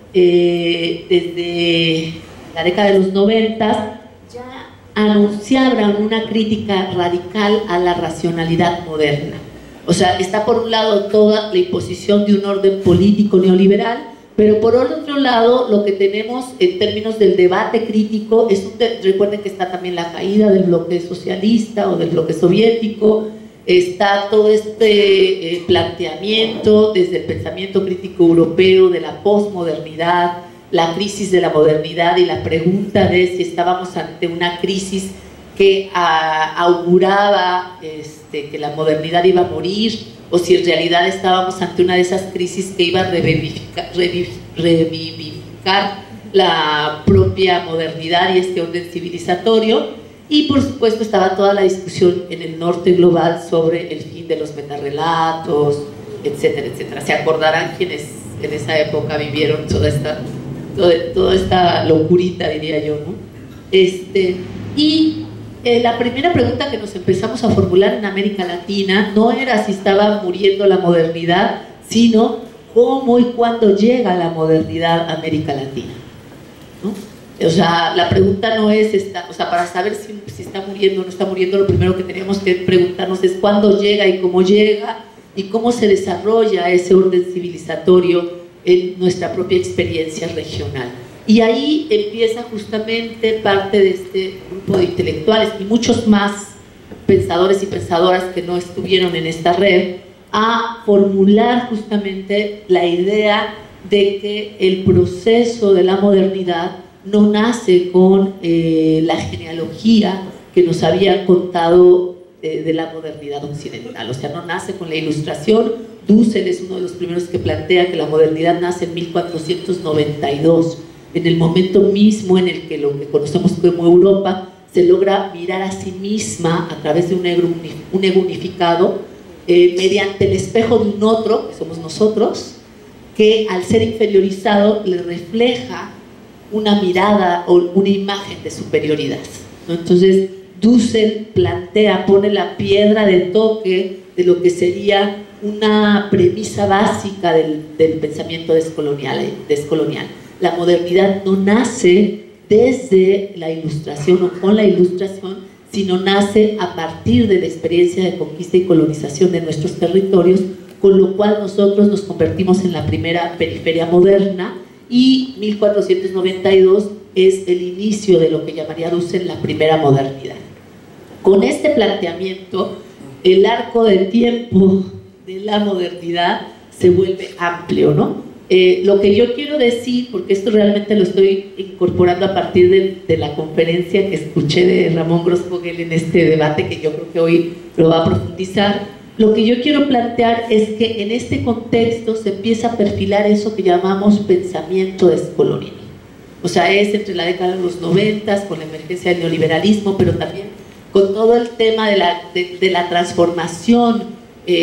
desde la década de los 90, ya anunciaban una crítica radical a la racionalidad moderna. O sea, está por un lado toda la imposición de un orden político neoliberal, pero por otro lado lo que tenemos en términos del debate crítico es recuerden que está también la caída del bloque socialista o del bloque soviético, está todo este planteamiento desde el pensamiento crítico europeo de la posmodernidad, la crisis de la modernidad y la pregunta de si estábamos ante una crisis que auguraba que la modernidad iba a morir, o si en realidad estábamos ante una de esas crisis que iba a revivificar la propia modernidad y este orden civilizatorio. Y por supuesto estaba toda la discusión en el norte global sobre el fin de los metarrelatos, etcétera, etcétera. Se acordarán quienes en esa época vivieron toda esta locurita, diría yo, ¿no? La primera pregunta que nos empezamos a formular en América Latina no era si estaba muriendo la modernidad, sino cómo y cuándo llega la modernidad a América Latina, ¿no? O sea, la pregunta no es para saber si está muriendo o no está muriendo, lo primero que teníamos que preguntarnos es cuándo llega y cómo se desarrolla ese orden civilizatorio en nuestra propia experiencia regional. Y ahí empieza justamente parte de este grupo de intelectuales y muchos más pensadores y pensadoras que no estuvieron en esta red a formular justamente la idea de que el proceso de la modernidad no nace con la genealogía que nos habían contado de la modernidad occidental, o sea, no nace con la Ilustración. Dussel es uno de los primeros que plantea que la modernidad nace en 1492, en el momento mismo en el que lo que conocemos como Europa se logra mirar a sí misma a través de un ego unificado, mediante el espejo de un otro, que somos nosotros, que al ser interiorizado le refleja una mirada o una imagen de superioridad, ¿no? Entonces Dussel pone la piedra de toque de lo que sería una premisa básica del pensamiento descolonial. La modernidad no nace desde la Ilustración o con la Ilustración, sino nace a partir de la experiencia de conquista y colonización de nuestros territorios, con lo cual nosotros nos convertimos en la primera periferia moderna, y 1492 es el inicio de lo que llamaría Dussel la primera modernidad. Con este planteamiento, el arco de tiempo de la modernidad se vuelve amplio, ¿no? Lo que yo quiero decir, porque esto realmente lo estoy incorporando a partir de la conferencia que escuché de Ramón Grossfogel en este debate, que yo creo que hoy lo va a profundizar, lo que yo quiero plantear es que en este contexto se empieza a perfilar eso que llamamos pensamiento descolonial. O sea, es entre la década de los 90, con la emergencia del neoliberalismo, pero también con todo el tema de la transformación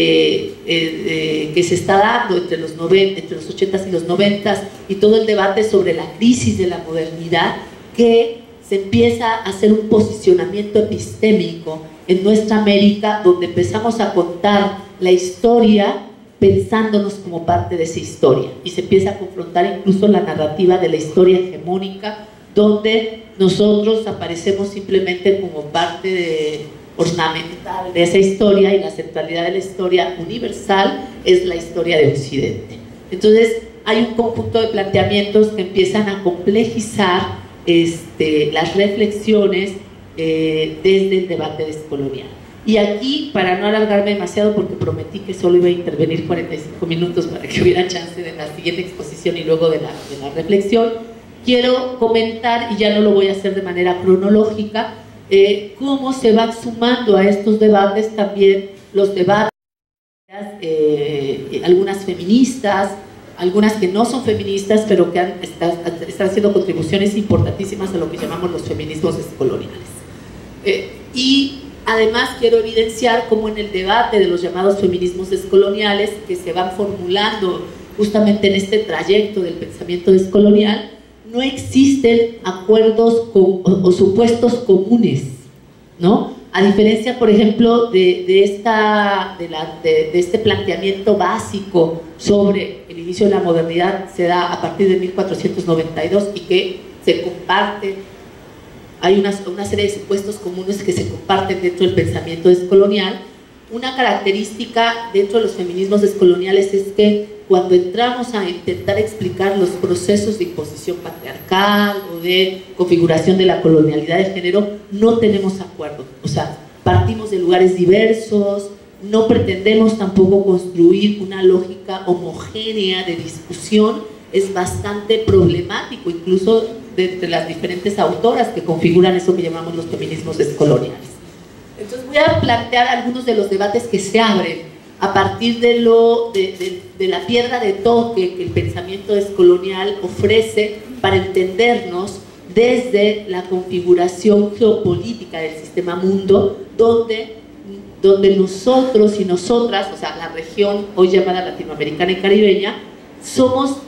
que se está dando entre los 80s y los 90s, y todo el debate sobre la crisis de la modernidad, que se empieza a hacer un posicionamiento epistémico en nuestra América, donde empezamos a contar la historia pensándonos como parte de esa historia, y se empieza a confrontar incluso la narrativa de la historia hegemónica, donde nosotros aparecemos simplemente como parte ornamental de esa historia, y la centralidad de la historia universal es la historia de Occidente. Entonces hay un conjunto de planteamientos que empiezan a complejizar las reflexiones desde el debate descolonial. Y aquí, para no alargarme demasiado, porque prometí que solo iba a intervenir 45 minutos para que hubiera chance de la siguiente exposición y luego de la reflexión, quiero comentar, y ya no lo voy a hacer de manera cronológica, cómo se van sumando a estos debates también los debates, algunas feministas, algunas que no son feministas, pero que están haciendo contribuciones importantísimas a lo que llamamos los feminismos descoloniales. Y además quiero evidenciar cómo en el debate de los llamados feminismos descoloniales, que se van formulando justamente en este trayecto del pensamiento descolonial, no existen acuerdos o supuestos comunes, ¿no? A diferencia, por ejemplo, de este planteamiento básico sobre el inicio de la modernidad, se da a partir de 1492 y que se comparte. Hay una serie de supuestos comunes que se comparten dentro del pensamiento descolonial. Una característica dentro de los feminismos descoloniales es que cuando entramos a intentar explicar los procesos de imposición patriarcal o de configuración de la colonialidad de género, no tenemos acuerdo. O sea, partimos de lugares diversos, no pretendemos tampoco construir una lógica homogénea de discusión. Es bastante problemático, incluso entre las diferentes autoras que configuran eso que llamamos los feminismos descoloniales. Entonces voy a plantear algunos de los debates que se abren a partir de la piedra de toque que el pensamiento descolonial ofrece para entendernos desde la configuración geopolítica del sistema mundo, donde nosotros y nosotras, o sea, la región hoy llamada latinoamericana y caribeña, somos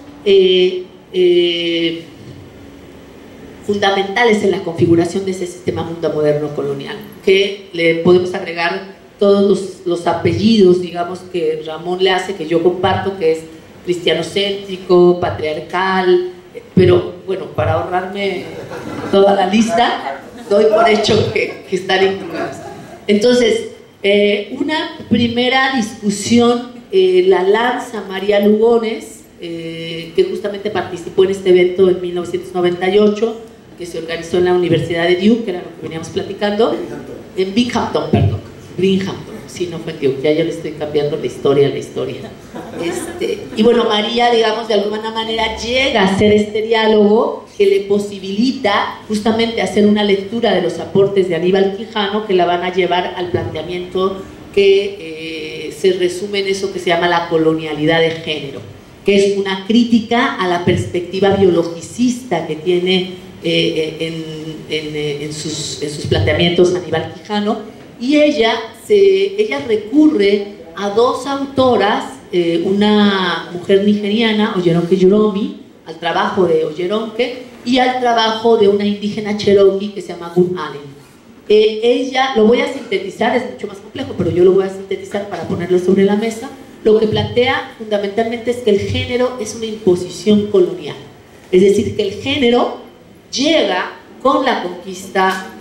fundamentales en la configuración de ese sistema mundo moderno colonial, que le podemos agregar todos los apellidos, digamos, que Ramón le hace, que yo comparto, que es cristianocéntrico, patriarcal, pero bueno, para ahorrarme toda la lista, doy por hecho que están incluidos. Entonces, una primera discusión la lanza María Lugones, que justamente participó en este evento en 1998, que se organizó en la Universidad de Duke, que era lo que veníamos platicando, en Binghamton, perdón, Binghamton, sí, no fue en Duke, ya yo le estoy cambiando la historia. Y bueno, María, digamos, de alguna manera llega a hacer este diálogo que le posibilita justamente hacer una lectura de los aportes de Aníbal Quijano, que la van a llevar al planteamiento que se resume en eso que se llama la colonialidad de género, que es una crítica a la perspectiva biologicista que tiene en sus planteamientos Aníbal Quijano, y ella recurre a dos autoras, una mujer nigeriana, Oyeronke Yoromi, al trabajo de Oyeronke, y al trabajo de una indígena cherokee que se llama Gun Allen. Ella, lo voy a sintetizar, es mucho más complejo, pero yo lo voy a sintetizar para ponerlo sobre la mesa. Lo que plantea fundamentalmente es que el género es una imposición colonial, es decir, que el género llega con la conquista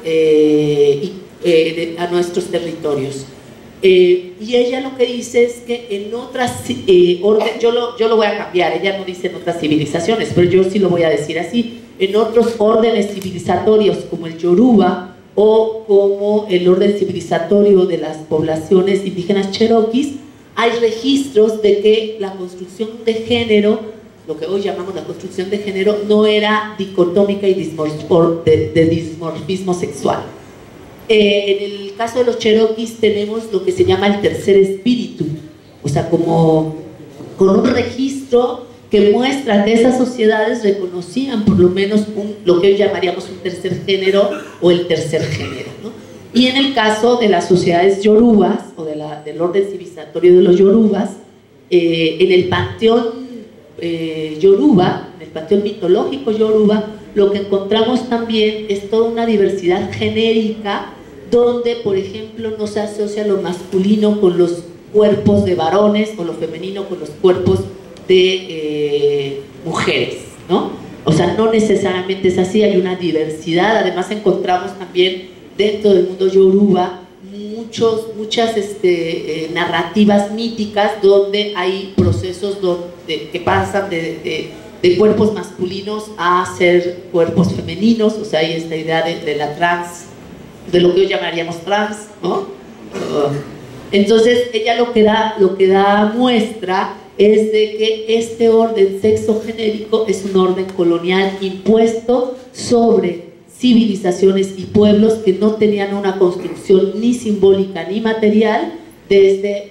a nuestros territorios. Y ella lo que dice es que en otras yo lo voy a cambiar, ella no dice en otras civilizaciones, pero yo sí lo voy a decir así, en otros órdenes civilizatorios como el Yoruba o como el orden civilizatorio de las poblaciones indígenas cherokees, hay registros de que la construcción de género, lo que hoy llamamos la construcción de género, no era dicotómica y de dimorfismo sexual. En el caso de los cherokees tenemos lo que se llama el tercer espíritu, o sea, como con un registro que muestra que esas sociedades reconocían por lo menos lo que hoy llamaríamos un tercer género o el tercer género, ¿no? Y en el caso de las sociedades yorubas o del orden civilizatorio de los yorubas, en el panteón yoruba, en el panteón mitológico yoruba, lo que encontramos también es toda una diversidad genérica donde, por ejemplo, no se asocia lo masculino con los cuerpos de varones o lo femenino con los cuerpos de mujeres, ¿no? O sea, no necesariamente es así, hay una diversidad. Además encontramos también dentro del mundo yoruba muchas narrativas míticas donde hay procesos que pasan de cuerpos masculinos a ser cuerpos femeninos. O sea, hay esta idea de la trans, de lo que hoy llamaríamos trans, ¿no? Entonces ella lo que da muestra es de que este orden sexogenérico es un orden colonial impuesto sobre civilizaciones y pueblos que no tenían una construcción ni simbólica ni material desde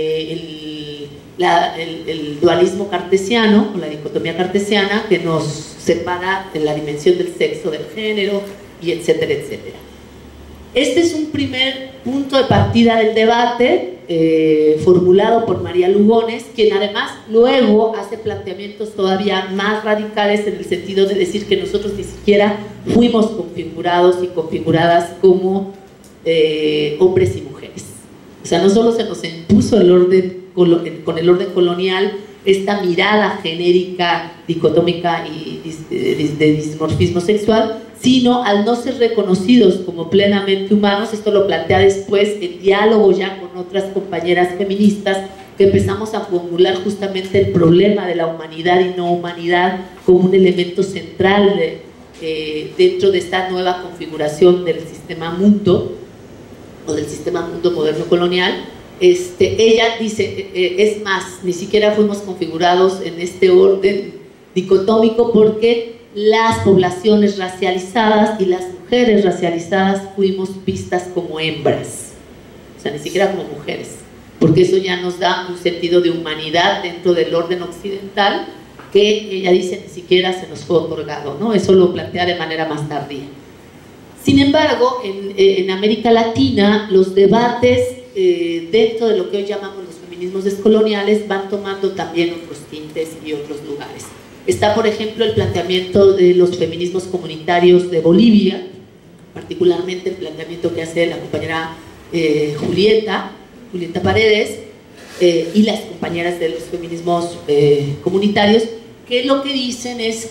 el dualismo cartesiano o la dicotomía cartesiana que nos separa de la dimensión del sexo, del género, y etcétera, etcétera. Este es un primer punto de partida del debate formulado por María Lugones, quien además luego hace planteamientos todavía más radicales en el sentido de decir que nosotros ni siquiera fuimos configurados y configuradas como hombres y mujeres. O sea, no solo se nos impuso el orden con el orden colonial esta mirada genérica, dicotómica y de dimorfismo sexual, sino al no ser reconocidos como plenamente humanos. Esto lo plantea después en diálogo ya con otras compañeras feministas, que empezamos a formular justamente el problema de la humanidad y no humanidad como un elemento central dentro de esta nueva configuración del sistema mundo o del sistema mundo moderno colonial. Ella dice, es más, ni siquiera fuimos configurados en este orden dicotómico porque las poblaciones racializadas y las mujeres racializadas fuimos vistas como hembras, o sea, ni siquiera como mujeres, porque eso ya nos da un sentido de humanidad dentro del orden occidental que ella dice ni siquiera se nos fue otorgado, ¿no? Eso lo plantea de manera más tardía. Sin embargo, en América Latina los debates dentro de lo que hoy llamamos los feminismos descoloniales van tomando también otros tintes y otros lugares. Está, por ejemplo, el planteamiento de los feminismos comunitarios de Bolivia, particularmente el planteamiento que hace la compañera Julieta Paredes y las compañeras de los feminismos comunitarios, que lo que dicen es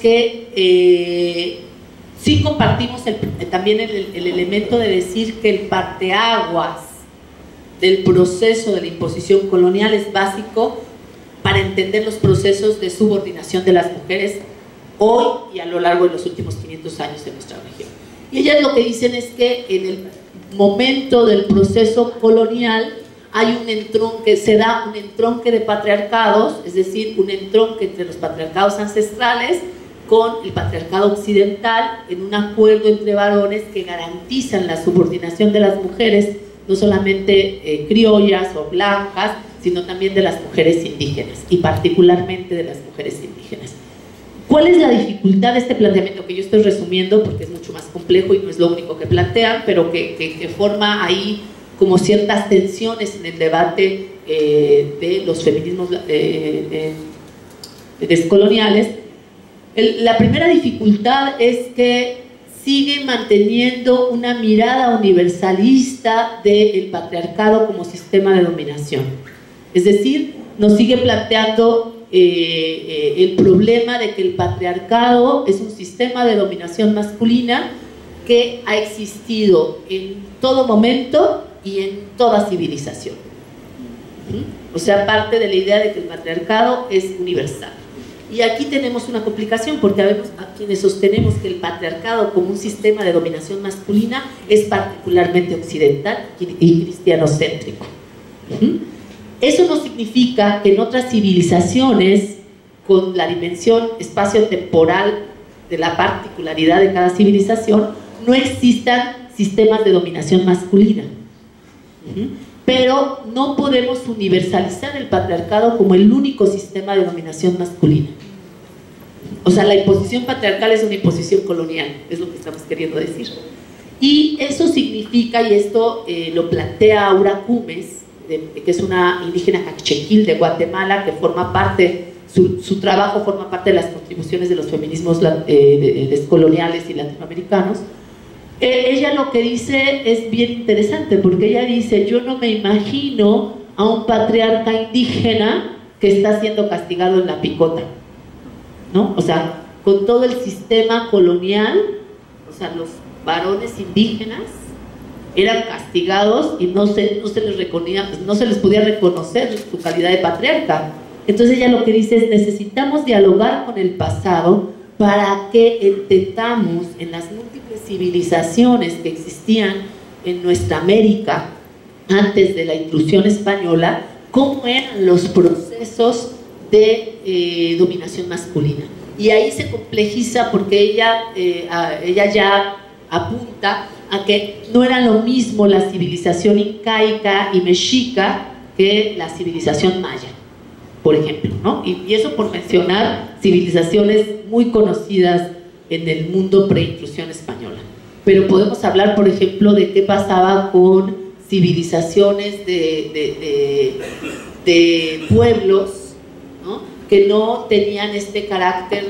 que sí compartimos también el elemento de decir que el parteaguas del proceso de la imposición colonial es básico para entender los procesos de subordinación de las mujeres hoy y a lo largo de los últimos 500 años en nuestra región. Y ellas lo que dicen es que en el momento del proceso colonial hay un entronque, se da un entronque de patriarcados, es decir, un entronque entre los patriarcados ancestrales con el patriarcado occidental en un acuerdo entre varones que garantizan la subordinación de las mujeres, no solamente criollas o blancas, sino también de las mujeres indígenas, y particularmente de las mujeres indígenas. ¿Cuál es la dificultad de este planteamiento? Que yo estoy resumiendo porque es mucho más complejo y no es lo único que plantean, pero que forma ahí como ciertas tensiones en el debate de los feminismos descoloniales. La primera dificultad es que sigue manteniendo una mirada universalista del patriarcado como sistema de dominación. Es decir, nos sigue planteando el problema de que el patriarcado es un sistema de dominación masculina que ha existido en todo momento y en toda civilización. O sea, parte de la idea de que el patriarcado es universal. Y aquí tenemos una complicación porque a quienes sostenemos que el patriarcado como un sistema de dominación masculina es particularmente occidental y cristianocéntrico. Eso no significa que en otras civilizaciones, con la dimensión espacio-temporal de la particularidad de cada civilización, no existan sistemas de dominación masculina. Pero no podemos universalizar el patriarcado como el único sistema de dominación masculina. O sea, la imposición patriarcal es una imposición colonial, es lo que estamos queriendo decir. Y eso significa, y esto lo plantea Aura Cumes, que es una indígena cachequil de Guatemala, que forma parte, su trabajo forma parte de las contribuciones de los feminismos descoloniales y latinoamericanos. Ella lo que dice es bien interesante, porque ella dice: yo no me imagino a un patriarca indígena que está siendo castigado en la picota, ¿no? O sea, con todo el sistema colonial, o sea, los varones indígenas eran castigados y no se les podía reconocer su calidad de patriarca. Entonces ella lo que dice es: necesitamos dialogar con el pasado para que entendamos en las múltiples civilizaciones que existían en nuestra América antes de la intrusión española, cómo eran los procesos de dominación masculina. Y ahí se complejiza porque ella ya apunta a que no era lo mismo la civilización incaica y mexica que la civilización maya, por ejemplo, ¿no? Y eso por mencionar civilizaciones muy conocidas en el mundo pre-intrusión española. Pero podemos hablar, por ejemplo, de qué pasaba con civilizaciones de pueblos, ¿no?, que no tenían este carácter.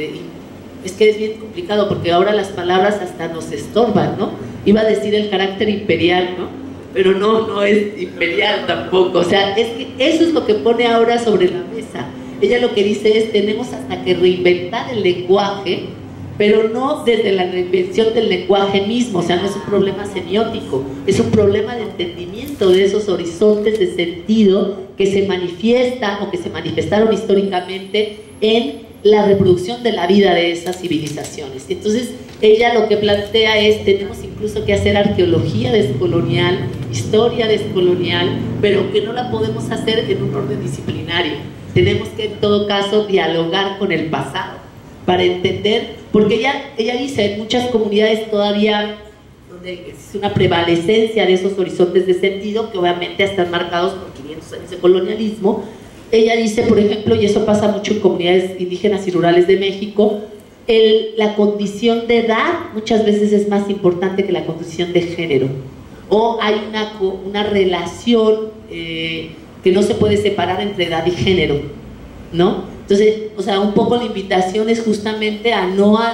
Es que es bien complicado porque ahora las palabras hasta nos estorban, ¿no? Iba a decir el carácter imperial, ¿no? Pero no es imperial tampoco. O sea, es que eso es lo que pone ahora sobre la mesa. Ella lo que dice es: tenemos hasta que reinventar el lenguaje, pero no desde la reinvención del lenguaje mismo. O sea, no es un problema semiótico, es un problema de entendimiento de esos horizontes de sentido que se manifiestan o que se manifestaron históricamente en la reproducción de la vida de esas civilizaciones. Entonces ella lo que plantea es: tenemos incluso que hacer arqueología descolonial, historia descolonial, pero que no la podemos hacer en un orden disciplinario. Tenemos que en todo caso dialogar con el pasado para entender, porque ella dice: en muchas comunidades todavía donde existe una prevalecencia de esos horizontes de sentido que obviamente están marcados por 500 años de colonialismo. Ella dice, por ejemplo, y eso pasa mucho en comunidades indígenas y rurales de México, la condición de edad muchas veces es más importante que la condición de género, o hay una relación que no se puede separar entre edad y género, ¿no? Entonces, o sea, un poco la invitación es justamente a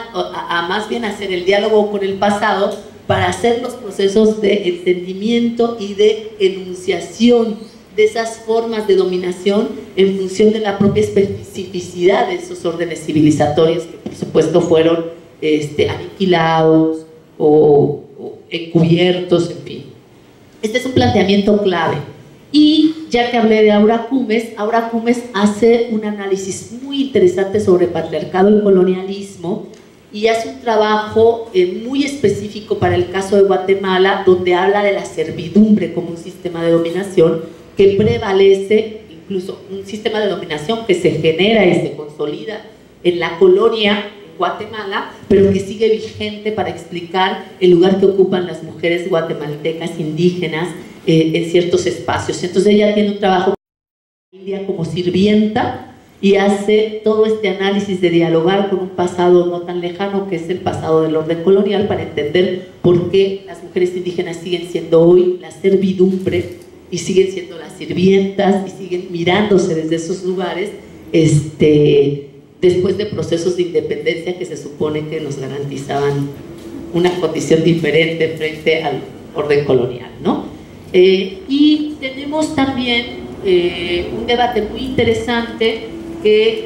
más bien hacer el diálogo con el pasado para hacer los procesos de entendimiento y de enunciación de esas formas de dominación en función de la propia especificidad de esos órdenes civilizatorios que por supuesto fueron aniquilados o encubiertos, en fin. Este es un planteamiento clave. Y ya que hablé de Aura Cumes hace un análisis muy interesante sobre patriarcado y colonialismo, y hace un trabajo muy específico para el caso de Guatemala, donde habla de la servidumbre como un sistema de dominación que prevalece, incluso un sistema de dominación que se genera y se consolida en la colonia en Guatemala, pero que sigue vigente para explicar el lugar que ocupan las mujeres guatemaltecas indígenas en ciertos espacios. Entonces ella tiene un trabajo en India como sirvienta y hace todo este análisis de dialogar con un pasado no tan lejano, que es el pasado del orden colonial, para entender por qué las mujeres indígenas siguen siendo hoy la servidumbre y siguen siendo las sirvientas y siguen mirándose desde esos lugares después de procesos de independencia que se supone que nos garantizaban una condición diferente frente al orden colonial, ¿no? Y tenemos también un debate muy interesante que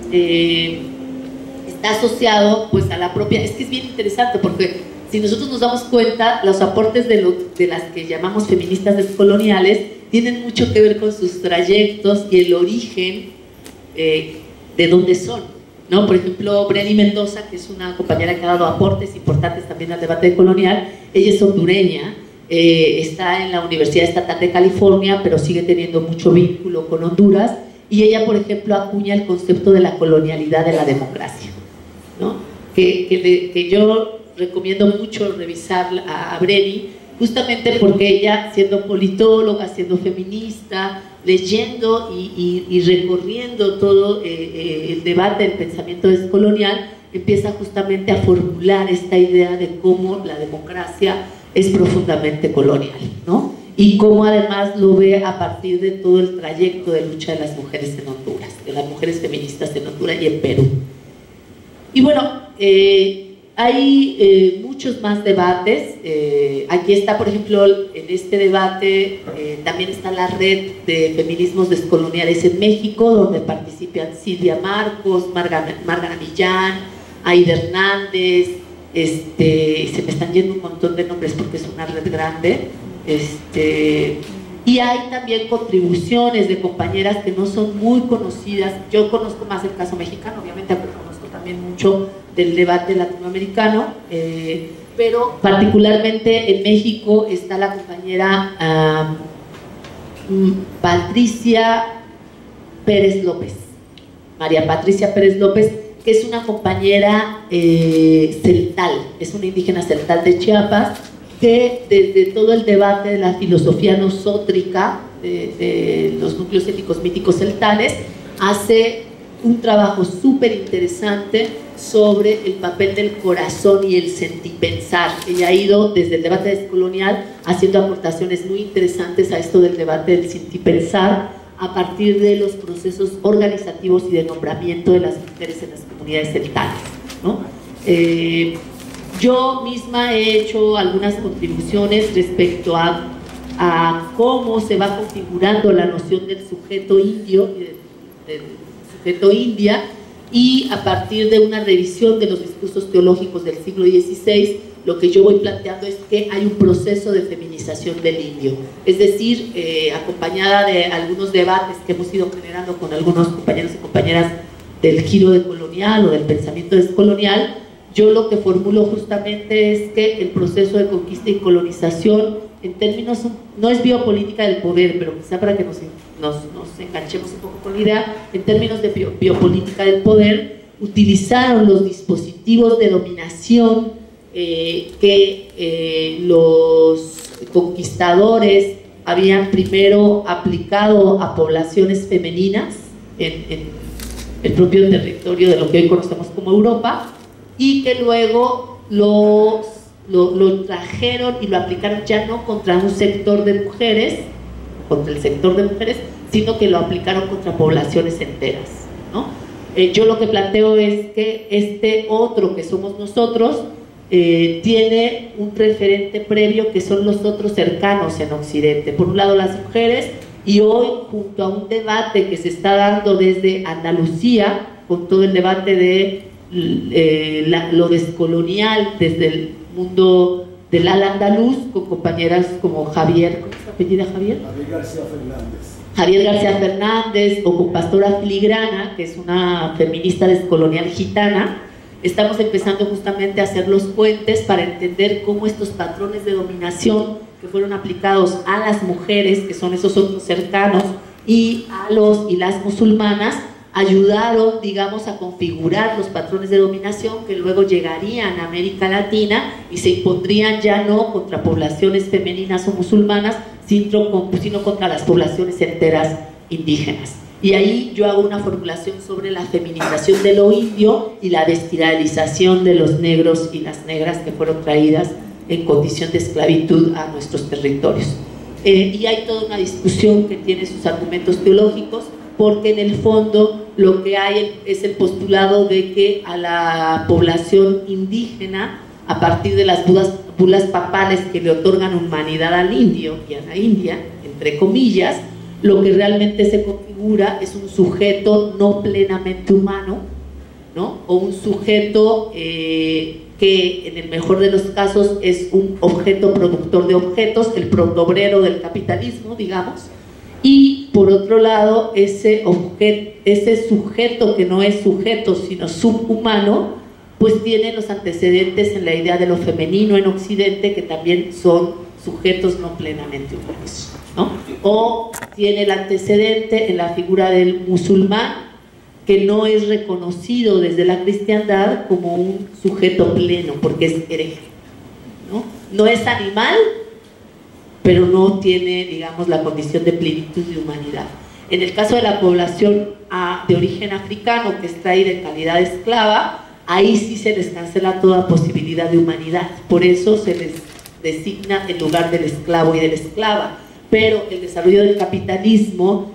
está asociado pues a la propia, es que es bien interesante porque si nosotros nos damos cuenta, los aportes de las que llamamos feministas descoloniales tienen mucho que ver con sus trayectos y el origen de dónde son, ¿no? Por ejemplo, Breni Mendoza, que es una compañera que ha dado aportes importantes también al debate colonial, ella es hondureña, está en la Universidad Estatal de California, pero sigue teniendo mucho vínculo con Honduras, y ella, por ejemplo, acuña el concepto de la colonialidad de la democracia, ¿no? Que yo recomiendo mucho revisar a Breni, justamente porque ella, siendo politóloga, siendo feminista, leyendo y recorriendo todo el debate del pensamiento descolonial, empieza justamente a formular esta idea de cómo la democracia es profundamente colonial, ¿no? Y cómo además lo ve a partir de todo el trayecto de lucha de las mujeres en Honduras, de las mujeres feministas en Honduras y en Perú. Y bueno, Hay muchos más debates. Aquí está, por ejemplo, en este debate también está la red de feminismos descoloniales en México, donde participan Silvia Marcos, Márgara Millán, Aida Hernández, se me están yendo un montón de nombres porque es una red grande. Y hay también contribuciones de compañeras que no son muy conocidas. Yo conozco más el caso mexicano, obviamente conozco también mucho del debate latinoamericano, pero particularmente en México está la compañera Patricia Pérez López, María Patricia Pérez López, que es una compañera celtal, es una indígena celtal de Chiapas, que desde todo el debate de la filosofía nosótrica de los núcleos éticos míticos celtales hace un trabajo súper interesante sobre el papel del corazón y el sentipensar. Ella ha ido desde el debate descolonial haciendo aportaciones muy interesantes a esto del debate del sentipensar a partir de los procesos organizativos y de nombramiento de las mujeres en las comunidades celtales, ¿no? Yo misma he hecho algunas contribuciones respecto a cómo se va configurando la noción del sujeto indio, del sujeto india, y a partir de una revisión de los discursos teológicos del siglo XVI, lo que yo voy planteando es que hay un proceso de feminización del indio, es decir, acompañada de algunos debates que hemos ido generando con algunos compañeros y compañeras del giro decolonial o del pensamiento descolonial. Yo lo que formulo justamente es que el proceso de conquista y colonización, en términos, no es biopolítica del poder, pero quizá para que nos enganchemos un poco con la idea, en términos de biopolítica del poder, utilizaron los dispositivos de dominación que los conquistadores habían primero aplicado a poblaciones femeninas en el propio territorio de lo que hoy conocemos como Europa, y que luego lo trajeron y lo aplicaron ya no contra un sector de mujeres, contra el sector de mujeres, sino que lo aplicaron contra poblaciones enteras, ¿no? Yo lo que planteo es que este otro que somos nosotros tiene un referente previo que son los otros cercanos en Occidente. Por un lado las mujeres, y hoy junto a un debate que se está dando desde Andalucía, con todo el debate de lo descolonial desde el mundo del ala andaluz, con compañeras como Javier, ¿cómo se apellida Javier? Javier García Fernández. Javier García Fernández, o con Pastora Filigrana, que es una feminista descolonial gitana. Estamos empezando justamente a hacer los puentes para entender cómo estos patrones de dominación que fueron aplicados a las mujeres, que son esos otros cercanos, y a los y las musulmanas, ayudaron, digamos, a configurar los patrones de dominación que luego llegarían a América Latina y se impondrían ya no contra poblaciones femeninas o musulmanas, sino contra las poblaciones enteras indígenas. Y ahí yo hago una formulación sobre la feminización de lo indio y la destiralización de los negros y las negras que fueron traídas en condición de esclavitud a nuestros territorios. Y hay toda una discusión que tiene sus argumentos teológicos, porque en el fondo lo que hay es el postulado de que a la población indígena, a partir de las bulas papales que le otorgan humanidad al indio y a la India, entre comillas, lo que realmente se configura es un sujeto no plenamente humano, ¿no? O un sujeto que en el mejor de los casos es un objeto productor de objetos, el protobrero del capitalismo, digamos. Y por otro lado, ese sujeto que no es sujeto sino subhumano, pues tiene los antecedentes en la idea de lo femenino en Occidente, que también son sujetos no plenamente humanos, ¿no? O tiene el antecedente en la figura del musulmán, que no es reconocido desde la cristiandad como un sujeto pleno, porque es hereje, ¿no? No es animal, pero no tiene, digamos, la condición de plenitud de humanidad. En el caso de la población de origen africano, que está ahí de calidad de esclava, ahí sí se les cancela toda posibilidad de humanidad. Por eso se les designa en lugar del esclavo y de la esclava. Pero el desarrollo del capitalismo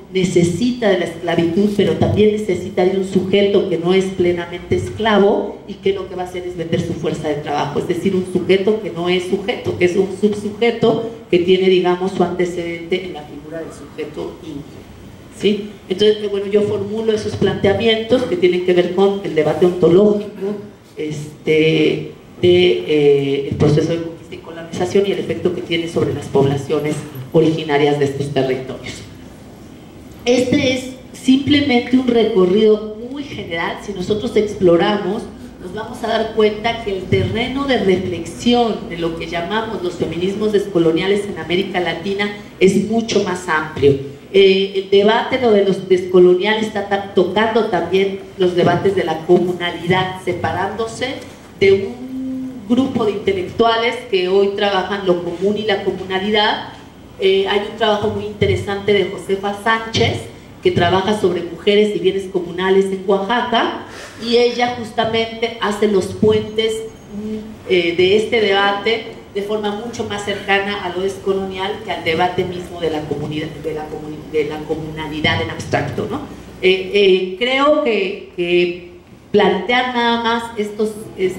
necesita de la esclavitud, pero también necesita de un sujeto que no es plenamente esclavo y que lo que va a hacer es vender su fuerza de trabajo, es decir, un sujeto que no es sujeto, que es un subsujeto que tiene, digamos, su antecedente en la figura del sujeto indio, ¿sí? Entonces, bueno, yo formulo esos planteamientos que tienen que ver con el debate ontológico del proceso de conquista y colonización y el efecto que tiene sobre las poblaciones originarias de estos territorios. Este es simplemente un recorrido muy general. Si nosotros exploramos, nos vamos a dar cuenta que el terreno de reflexión de lo que llamamos los feminismos descoloniales en América Latina es mucho más amplio. El debate de los descoloniales está tocando también los debates de la comunalidad, separándose de un grupo de intelectuales que hoy trabajan lo común y la comunalidad. Hay un trabajo muy interesante de Josefa Sánchez, que trabaja sobre mujeres y bienes comunales en Oaxaca, y ella justamente hace los puentes de este debate de forma mucho más cercana a lo descolonial que al debate mismo de la comunidad, de la comunalidad en abstracto, ¿no? Creo que plantear nada más estos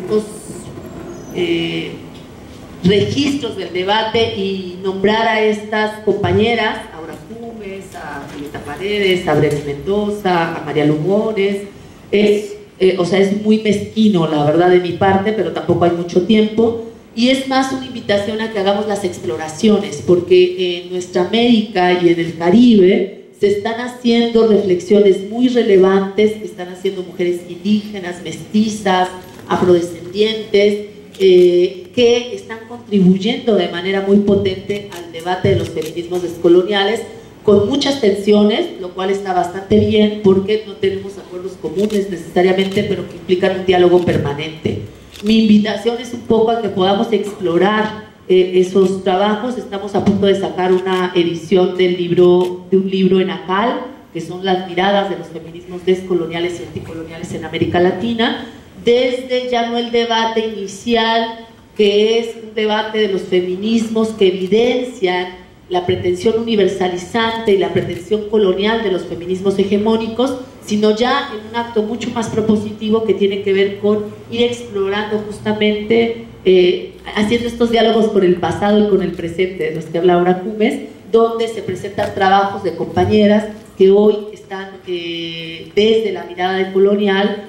registros del debate y nombrar a estas compañeras, a Aura Cumes, a Julieta Paredes, a Brenda Mendoza, a María Lugones, o sea, es muy mezquino, la verdad, de mi parte, pero tampoco hay mucho tiempo, y es más una invitación a que hagamos las exploraciones, porque en nuestra América y en el Caribe se están haciendo reflexiones muy relevantes, que están haciendo mujeres indígenas, mestizas, afrodescendientes, que están contribuyendo de manera muy potente al debate de los feminismos descoloniales, con muchas tensiones, lo cual está bastante bien porque no tenemos acuerdos comunes necesariamente, pero que implican un diálogo permanente. Mi invitación es un poco a que podamos explorar esos trabajos. Estamos a punto de sacar una edición de un libro en ACAL, que son las miradas de los feminismos descoloniales y anticoloniales en América Latina, desde ya no el debate inicial, que es un debate de los feminismos que evidencian la pretensión universalizante y la pretensión colonial de los feminismos hegemónicos, sino ya en un acto mucho más propositivo que tiene que ver con ir explorando justamente, haciendo estos diálogos con el pasado y con el presente, de los que habla Aura Cumes, donde se presentan trabajos de compañeras que hoy están desde la mirada decolonial,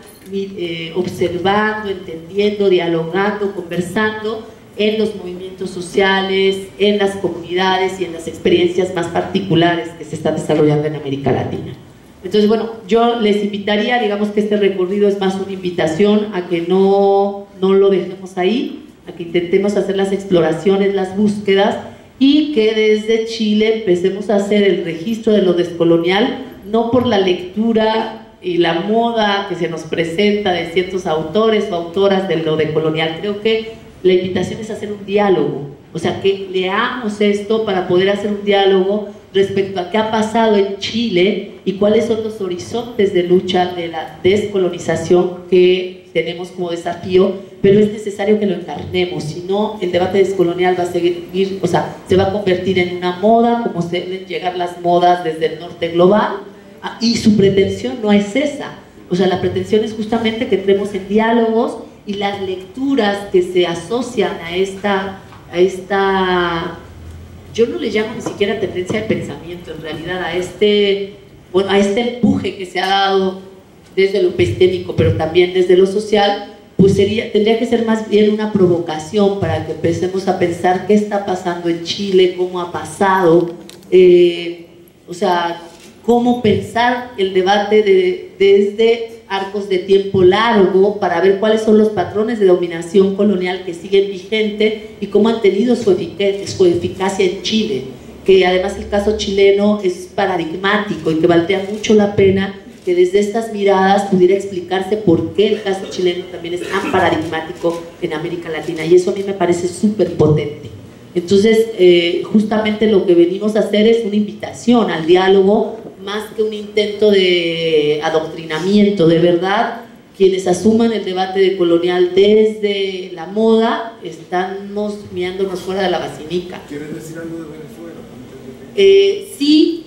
observando, entendiendo, dialogando, conversando en los movimientos sociales, en las comunidades y en las experiencias más particulares que se están desarrollando en América Latina. Entonces, bueno, yo les invitaría, digamos que este recorrido es más una invitación a que no lo dejemos ahí, a que intentemos hacer las exploraciones, las búsquedas, y que desde Chile empecemos a hacer el registro de lo descolonial, no por la lectura y la moda que se nos presenta de ciertos autores o autoras de lo decolonial. Creo que la invitación es hacer un diálogo, o sea, que leamos esto para poder hacer un diálogo respecto a qué ha pasado en Chile y cuáles son los horizontes de lucha de la descolonización que tenemos como desafío, pero es necesario que lo encarnemos, si no el debate descolonial va a seguir, o sea, se va a convertir en una moda, como se deben llegar las modas desde el norte global, y su pretensión no es esa, o sea, la pretensión es justamente que entremos en diálogos y las lecturas que se asocian a esta, yo no le llamo ni siquiera tendencia de pensamiento, en realidad a este empuje que se ha dado desde lo epistémico, pero también desde lo social, pues tendría que ser más bien una provocación para que empecemos a pensar qué está pasando en Chile, cómo ha pasado, o sea, cómo pensar el debate desde arcos de tiempo largo para ver cuáles son los patrones de dominación colonial que siguen vigentes y cómo han tenido su eficacia en Chile, que además el caso chileno es paradigmático y que valdría mucho la pena que desde estas miradas pudiera explicarse por qué el caso chileno también es tan paradigmático en América Latina, y eso a mí me parece súper potente. Entonces, justamente lo que venimos a hacer es una invitación al diálogo, más que un intento de adoctrinamiento. De verdad, quienes asuman el debate decolonial desde la moda, estamos mirándonos fuera de la basinica. ¿Quieres decir algo de Venezuela? Sí,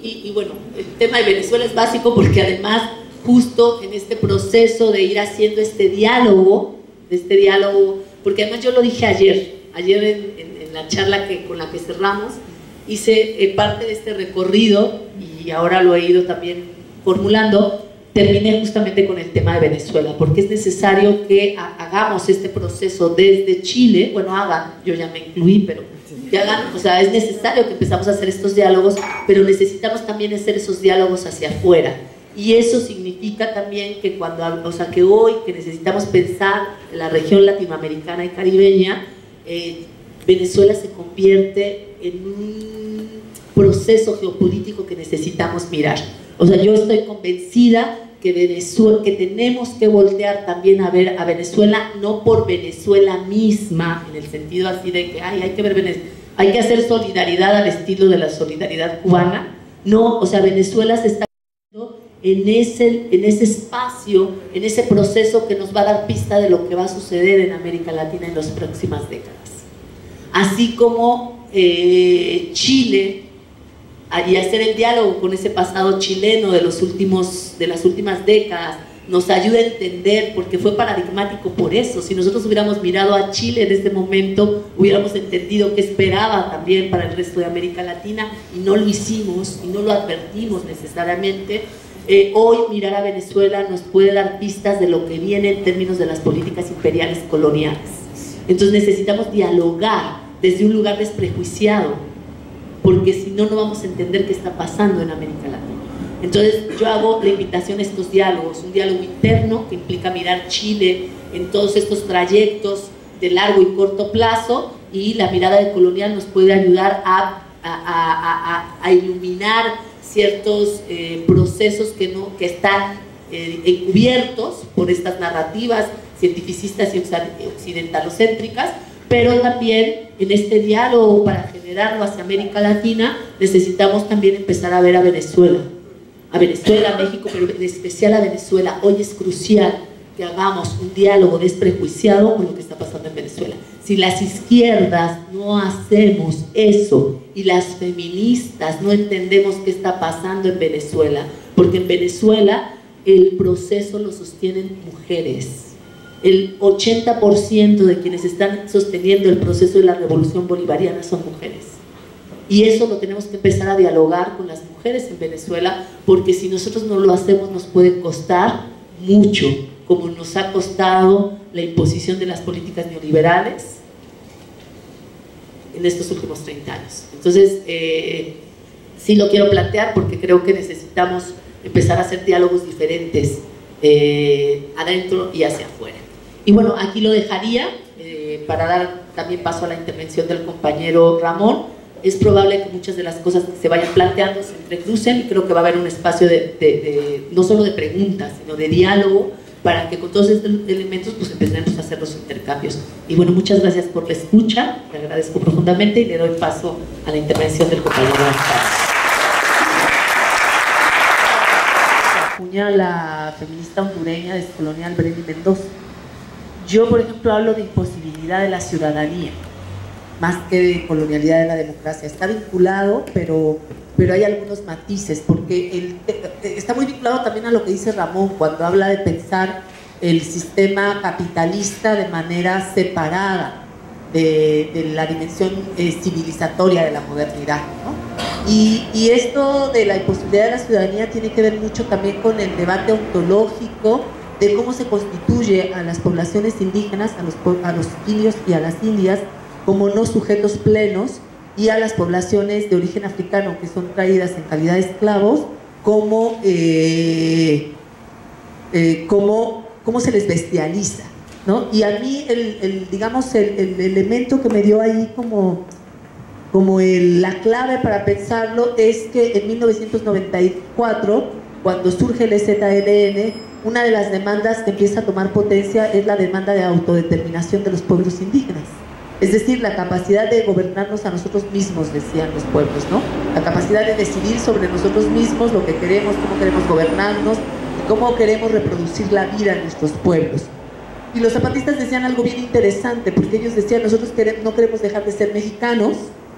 y bueno, el tema de Venezuela es básico porque además justo en este proceso de ir haciendo este diálogo, porque además yo lo dije ayer en la charla con la que cerramos, hice parte de este recorrido y ahora lo he ido también formulando, terminé justamente con el tema de Venezuela, porque es necesario que hagamos este proceso desde Chile, bueno, yo ya me incluí, pero que hagan, o sea, es necesario que empezamos a hacer estos diálogos, pero necesitamos también hacer esos diálogos hacia afuera. Y eso significa también que que hoy que necesitamos pensar en la región latinoamericana y caribeña, Venezuela se convierte en un proceso geopolítico que necesitamos mirar. O sea, yo estoy convencida que tenemos que voltear también a ver a Venezuela, no por Venezuela misma, en el sentido así de que hay que ver Venezuela, hay que hacer solidaridad al estilo de la solidaridad cubana. No, o sea, Venezuela se está en ese espacio, en ese proceso que nos va a dar pista de lo que va a suceder en América Latina en las próximas décadas. Así como Chile, y hacer el diálogo con ese pasado chileno de las últimas décadas, nos ayuda a entender, porque fue paradigmático por eso. Si nosotros hubiéramos mirado a Chile en este momento, hubiéramos entendido qué esperaba también para el resto de América Latina, y no lo hicimos, y no lo advertimos necesariamente. Hoy mirar a Venezuela nos puede dar pistas de lo que viene en términos de las políticas imperiales coloniales. Entonces necesitamos dialogar desde un lugar desprejuiciado, porque si no, no vamos a entender qué está pasando en América Latina. Entonces yo hago la invitación a estos diálogos, un diálogo interno que implica mirar Chile en todos estos trayectos de largo y corto plazo, y la mirada de colonial nos puede ayudar a iluminar ciertos procesos que están encubiertos por estas narrativas cientificistas y occidentalocéntricas, pero también en este diálogo, para generarlo hacia América Latina, necesitamos también empezar a ver a Venezuela, México, pero en especial a Venezuela. Hoy es crucial que hagamos un diálogo desprejuiciado con lo que está pasando en Venezuela. Si las izquierdas no hacemos eso y las feministas no entendemos qué está pasando en Venezuela, porque en Venezuela el proceso lo sostienen mujeres. El 80% de quienes están sosteniendo el proceso de la revolución bolivariana son mujeres. Y eso lo tenemos que empezar a dialogar con las mujeres en Venezuela, porque si nosotros no lo hacemos nos puede costar mucho, como nos ha costado la imposición de las políticas neoliberales en estos últimos 30 años. Entonces, sí lo quiero plantear porque creo que necesitamos empezar a hacer diálogos diferentes adentro y hacia afuera. Y bueno, aquí lo dejaría para dar también paso a la intervención del compañero Ramón. Es probable que muchas de las cosas que se vayan planteando se entrecrucen, y creo que va a haber un espacio no solo de preguntas, sino de diálogo, para que con todos estos elementos pues empecemos a hacer los intercambios. Y bueno, muchas gracias por la escucha, le agradezco profundamente y le doy paso a la intervención del compañero acuña la feminista hondureña descolonial Breni Mendoza. Yo, por ejemplo, hablo de imposibilidad de la ciudadanía, más que de colonialidad de la democracia. Está vinculado, pero hay algunos matices, porque está muy vinculado también a lo que dice Ramón cuando habla de pensar el sistema capitalista de manera separada de la dimensión civilizatoria de la modernidad, ¿no? Y esto de la imposibilidad de la ciudadanía tiene que ver mucho también con el debate ontológico de cómo se constituye a las poblaciones indígenas, a los indios y a las indias, como no sujetos plenos, y a las poblaciones de origen africano que son traídas en calidad de esclavos, cómo se les bestializa, ¿no? Y a mí digamos el elemento que me dio ahí como la clave para pensarlo es que en 1994, cuando surge el EZLN, una de las demandas que empieza a tomar potencia es la demanda de autodeterminación de los pueblos indígenas. Es decir, la capacidad de gobernarnos a nosotros mismos, decían los pueblos, ¿no? La capacidad de decidir sobre nosotros mismos lo que queremos, cómo queremos gobernarnos y cómo queremos reproducir la vida en nuestros pueblos. Y los zapatistas decían algo bien interesante, porque ellos decían, nosotros no queremos dejar de ser mexicanos,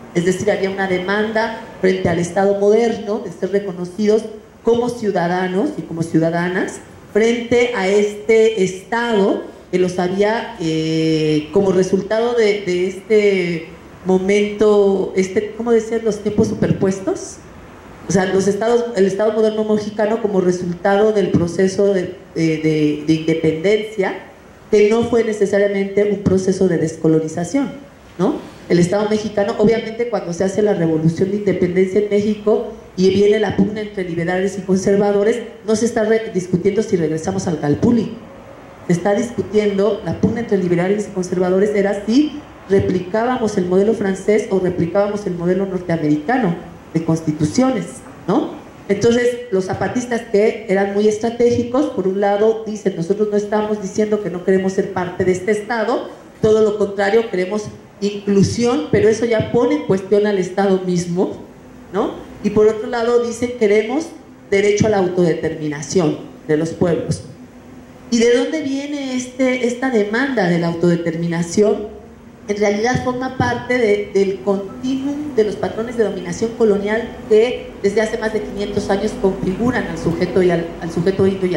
Es decir, había una demanda frente al Estado moderno de ser reconocidos como ciudadanos y como ciudadanas frente a este Estado que los había, como resultado de este momento, ¿cómo decían? Los tiempos superpuestos. O sea, el Estado moderno mexicano como resultado del proceso de independencia, que no fue necesariamente un proceso de descolonización, ¿no? El Estado mexicano, obviamente, cuando se hace la revolución de independencia en México y viene la pugna entre liberales y conservadores, no se está discutiendo si regresamos al Calpulli. Se está discutiendo, la pugna entre liberales y conservadores era si replicábamos el modelo francés o replicábamos el modelo norteamericano de constituciones, ¿no? Entonces, los zapatistas, que eran muy estratégicos, por un lado dicen, nosotros no estamos diciendo que no queremos ser parte de este Estado, todo lo contrario, queremos inclusión, pero eso ya pone en cuestión al Estado mismo, ¿no? Y por otro lado dicen, queremos derecho a la autodeterminación de los pueblos. ¿Y de dónde viene esta demanda de la autodeterminación? En realidad forma parte del continuum de los patrones de dominación colonial que desde hace más de 500 años configuran al sujeto y al sujeto indio y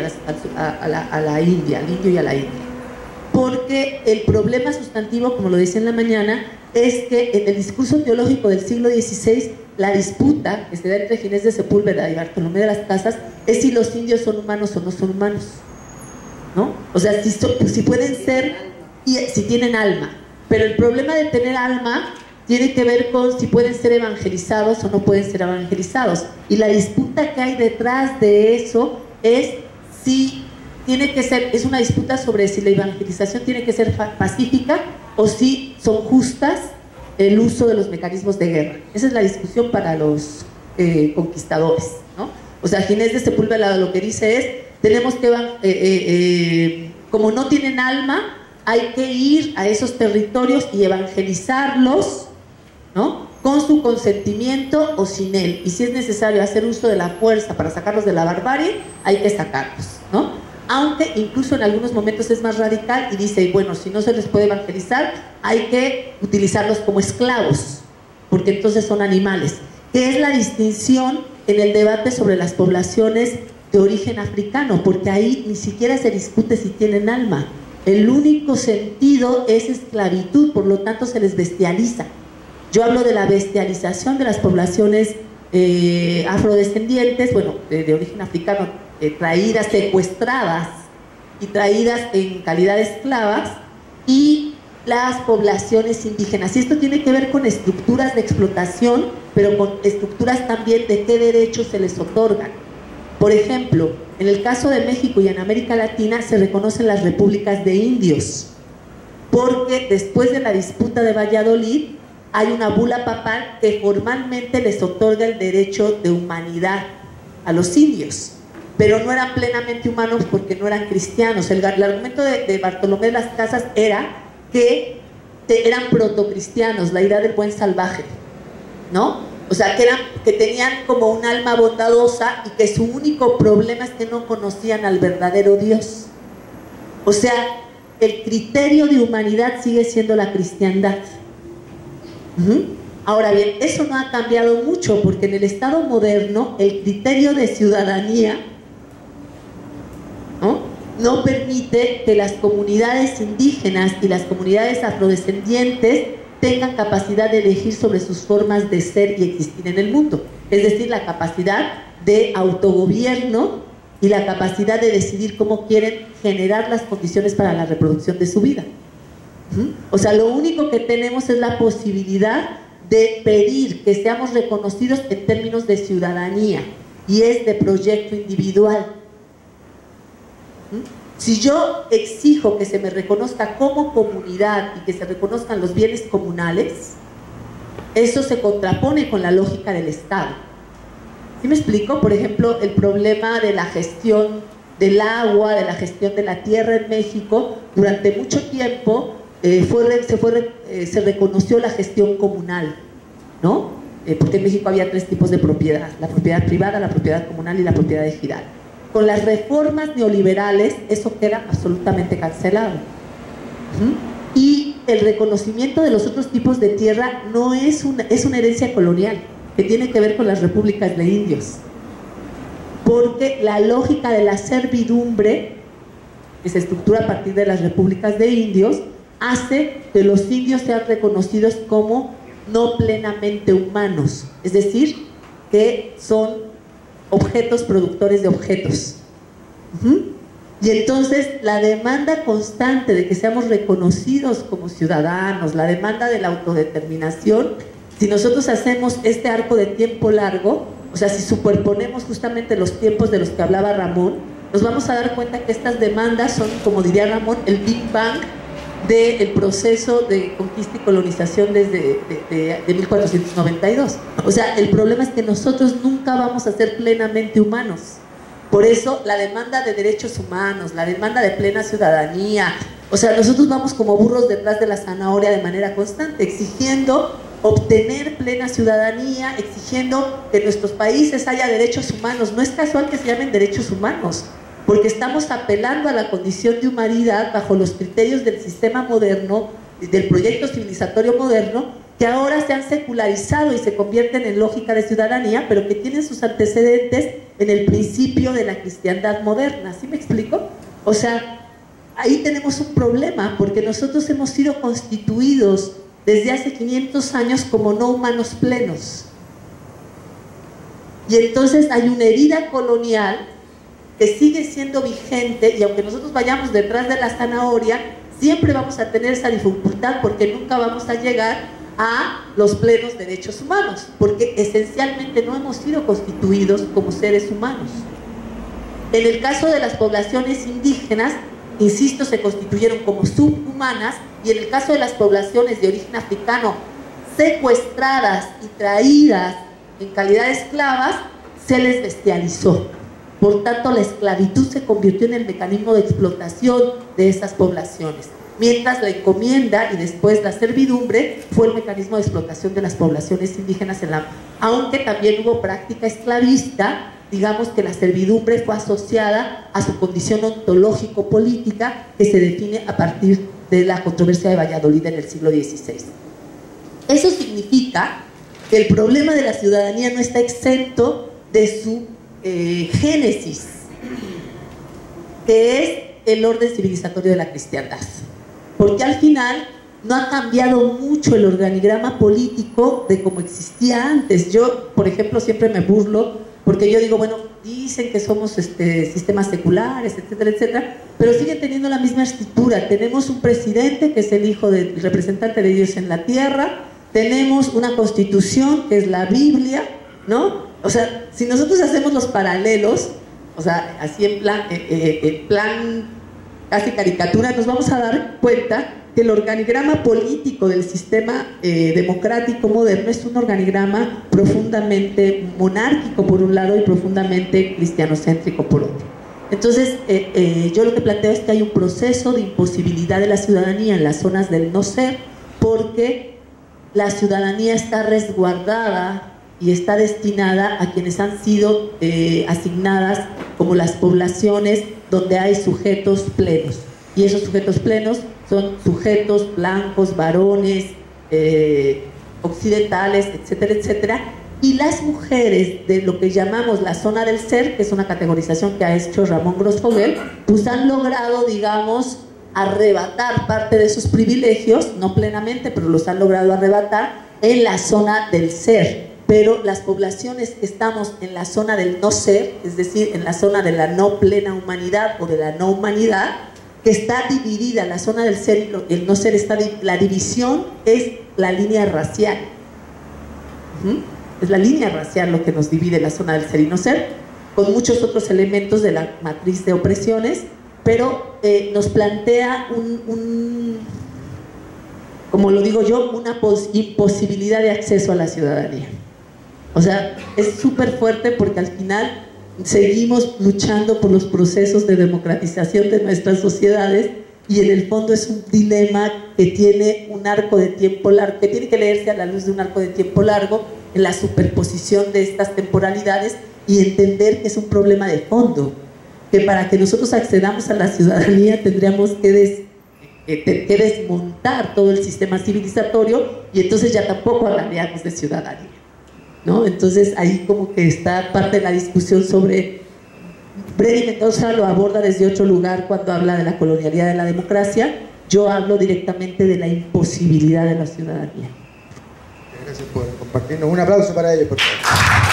a la India, al indio y a la India. Porque el problema sustantivo, como lo decía en la mañana, es que en el discurso teológico del siglo XVI, la disputa que se da entre Ginés de Sepúlveda y Bartolomé de las Casas es si los indios son humanos o no son humanos, ¿no? O sea, si pueden ser, y si tienen alma. Pero el problema de tener alma tiene que ver con si pueden ser evangelizados o no pueden ser evangelizados. Y la disputa que hay detrás de eso es si tiene que ser, es una disputa sobre si la evangelización tiene que ser pacífica o si son justas el uso de los mecanismos de guerra. Esa es la discusión para los conquistadores, ¿no? O sea, Ginés de Sepúlveda lo que dice es, tenemos que, como no tienen alma, hay que ir a esos territorios y evangelizarlos, ¿no? Con su consentimiento o sin él. Y si es necesario hacer uso de la fuerza para sacarlos de la barbarie, hay que sacarlos, ¿no? Aunque incluso en algunos momentos es más radical y dice, bueno, si no se les puede evangelizar, hay que utilizarlos como esclavos, porque entonces son animales. ¿Qué es la distinción en el debate sobre las poblaciones de origen africano? Porque ahí ni siquiera se discute si tienen alma. El único sentido es esclavitud, por lo tanto se les bestializa. Yo hablo de la bestialización de las poblaciones afrodescendientes, bueno, de origen africano, traídas, secuestradas y traídas en calidad de esclavas, y las poblaciones indígenas. Y esto tiene que ver con estructuras de explotación, pero con estructuras también de qué derechos se les otorgan. Por ejemplo, en el caso de México y en América Latina se reconocen las repúblicas de indios, porque después de la disputa de Valladolid hay una bula papal que formalmente les otorga el derecho de humanidad a los indios, pero no eran plenamente humanos porque no eran cristianos. El argumento de Bartolomé de las Casas era que eran protocristianos, la idea del buen salvaje, ¿no? O sea, que tenían como un alma bondadosa y que su único problema es que no conocían al verdadero Dios. O sea, el criterio de humanidad sigue siendo la cristiandad. Ahora bien, eso no ha cambiado mucho, porque en el Estado moderno el criterio de ciudadanía no permite que las comunidades indígenas y las comunidades afrodescendientes tengan capacidad de elegir sobre sus formas de ser y existir en el mundo. Es decir, la capacidad de autogobierno y la capacidad de decidir cómo quieren generar las condiciones para la reproducción de su vida. O sea, lo único que tenemos es la posibilidad de pedir que seamos reconocidos en términos de ciudadanía, y es de proyecto individual. Si yo exijo que se me reconozca como comunidad y que se reconozcan los bienes comunales, eso se contrapone con la lógica del Estado. ¿Sí me explico? Por ejemplo, el problema de la gestión del agua, de la gestión de la tierra en México, durante mucho tiempo se reconoció la gestión comunal, ¿no? Porque en México había 3 tipos de propiedad: la propiedad privada, la propiedad comunal y la propiedad ejidal. Con las reformas neoliberales eso queda absolutamente cancelado. Y el reconocimiento de los otros tipos de tierra no es una herencia colonial que tiene que ver con las repúblicas de indios, porque la lógica de la servidumbre que se estructura a partir de las repúblicas de indios hace que los indios sean reconocidos como no plenamente humanos, es decir, que son objetos productores de objetos. Y entonces la demanda constante de que seamos reconocidos como ciudadanos, la demanda de la autodeterminación, si nosotros hacemos este arco de tiempo largo, o sea, si superponemos justamente los tiempos de los que hablaba Ramón, nos vamos a dar cuenta que estas demandas son, como diría Ramón, el Big Bang del proceso de conquista y colonización desde de 1492. O sea, el problema es que nosotros nunca vamos a ser plenamente humanos. Por eso la demanda de derechos humanos, la demanda de plena ciudadanía, o sea, nosotros vamos como burros detrás de la zanahoria de manera constante, exigiendo obtener plena ciudadanía, exigiendo que en nuestros países haya derechos humanos. No es casual que se llamen derechos humanos, porque estamos apelando a la condición de humanidad bajo los criterios del sistema moderno, del proyecto civilizatorio moderno, que ahora se han secularizado y se convierten en lógica de ciudadanía, pero que tienen sus antecedentes en el principio de la cristiandad moderna. ¿Sí me explico? O sea, ahí tenemos un problema, porque nosotros hemos sido constituidos desde hace 500 años como no humanos plenos. Y entonces hay una herida colonial que sigue siendo vigente, y aunque nosotros vayamos detrás de la zanahoria, siempre vamos a tener esa dificultad, porque nunca vamos a llegar a los plenos derechos humanos, porque esencialmente no hemos sido constituidos como seres humanos. En el caso de las poblaciones indígenas, insisto, se constituyeron como subhumanas, y en el caso de las poblaciones de origen africano secuestradas y traídas en calidad de esclavas, se les bestializó. Por tanto, la esclavitud se convirtió en el mecanismo de explotación de esas poblaciones, mientras la encomienda y después la servidumbre fue el mecanismo de explotación de las poblaciones indígenas aunque también hubo práctica esclavista. Digamos que la servidumbre fue asociada a su condición ontológico-política, que se define a partir de la controversia de Valladolid en el siglo XVI. Eso significa que el problema de la ciudadanía no está exento de su génesis, que es el orden civilizatorio de la cristiandad, porque al final no ha cambiado mucho el organigrama político de como existía antes. Yo, por ejemplo, siempre me burlo, porque yo digo, bueno, dicen que somos sistemas seculares, etcétera, etcétera, pero siguen teniendo la misma estructura. Tenemos un presidente que es el hijo del representante de Dios en la tierra, tenemos una constitución que es la Biblia, ¿no? O sea, si nosotros hacemos los paralelos, o sea, así en plan casi caricatura, nos vamos a dar cuenta que el organigrama político del sistema democrático moderno es un organigrama profundamente monárquico por un lado y profundamente cristianocéntrico por otro. Entonces, yo lo que planteo es que hay un proceso de imposibilidad de la ciudadanía en las zonas del no ser, porque la ciudadanía está resguardada y está destinada a quienes han sido asignadas como las poblaciones donde hay sujetos plenos. Y esos sujetos plenos son sujetos blancos, varones, occidentales, etcétera, etcétera. Y las mujeres de lo que llamamos la zona del ser, que es una categorización que ha hecho Ramón Grosfoguel, pues han logrado, digamos, arrebatar parte de sus privilegios, no plenamente, pero los han logrado arrebatar en la zona del ser. Pero las poblaciones que estamos en la zona del no ser, es decir, en la zona de la no plena humanidad o de la no humanidad, que está dividida, la zona del ser y el no ser, la división es la línea racial. Es la línea racial lo que nos divide la zona del ser y no ser, con muchos otros elementos de la matriz de opresiones, pero nos plantea como lo digo yo, una imposibilidad de acceso a la ciudadanía. O sea, es súper fuerte porque al final seguimos luchando por los procesos de democratización de nuestras sociedades, y en el fondo es un dilema que tiene un arco de tiempo largo, que tiene que leerse a la luz de un arco de tiempo largo en la superposición de estas temporalidades, y entender que es un problema de fondo, que para que nosotros accedamos a la ciudadanía tendríamos que que desmontar todo el sistema civilizatorio, y entonces ya tampoco hablaríamos de ciudadanía, ¿no? Entonces ahí como que está parte de la discusión sobre... Brady Mendoza lo aborda desde otro lugar cuando habla de la colonialidad de la democracia. Yo hablo directamente de la imposibilidad de la ciudadanía. Gracias por compartirnos. Un aplauso para ellos, por favor.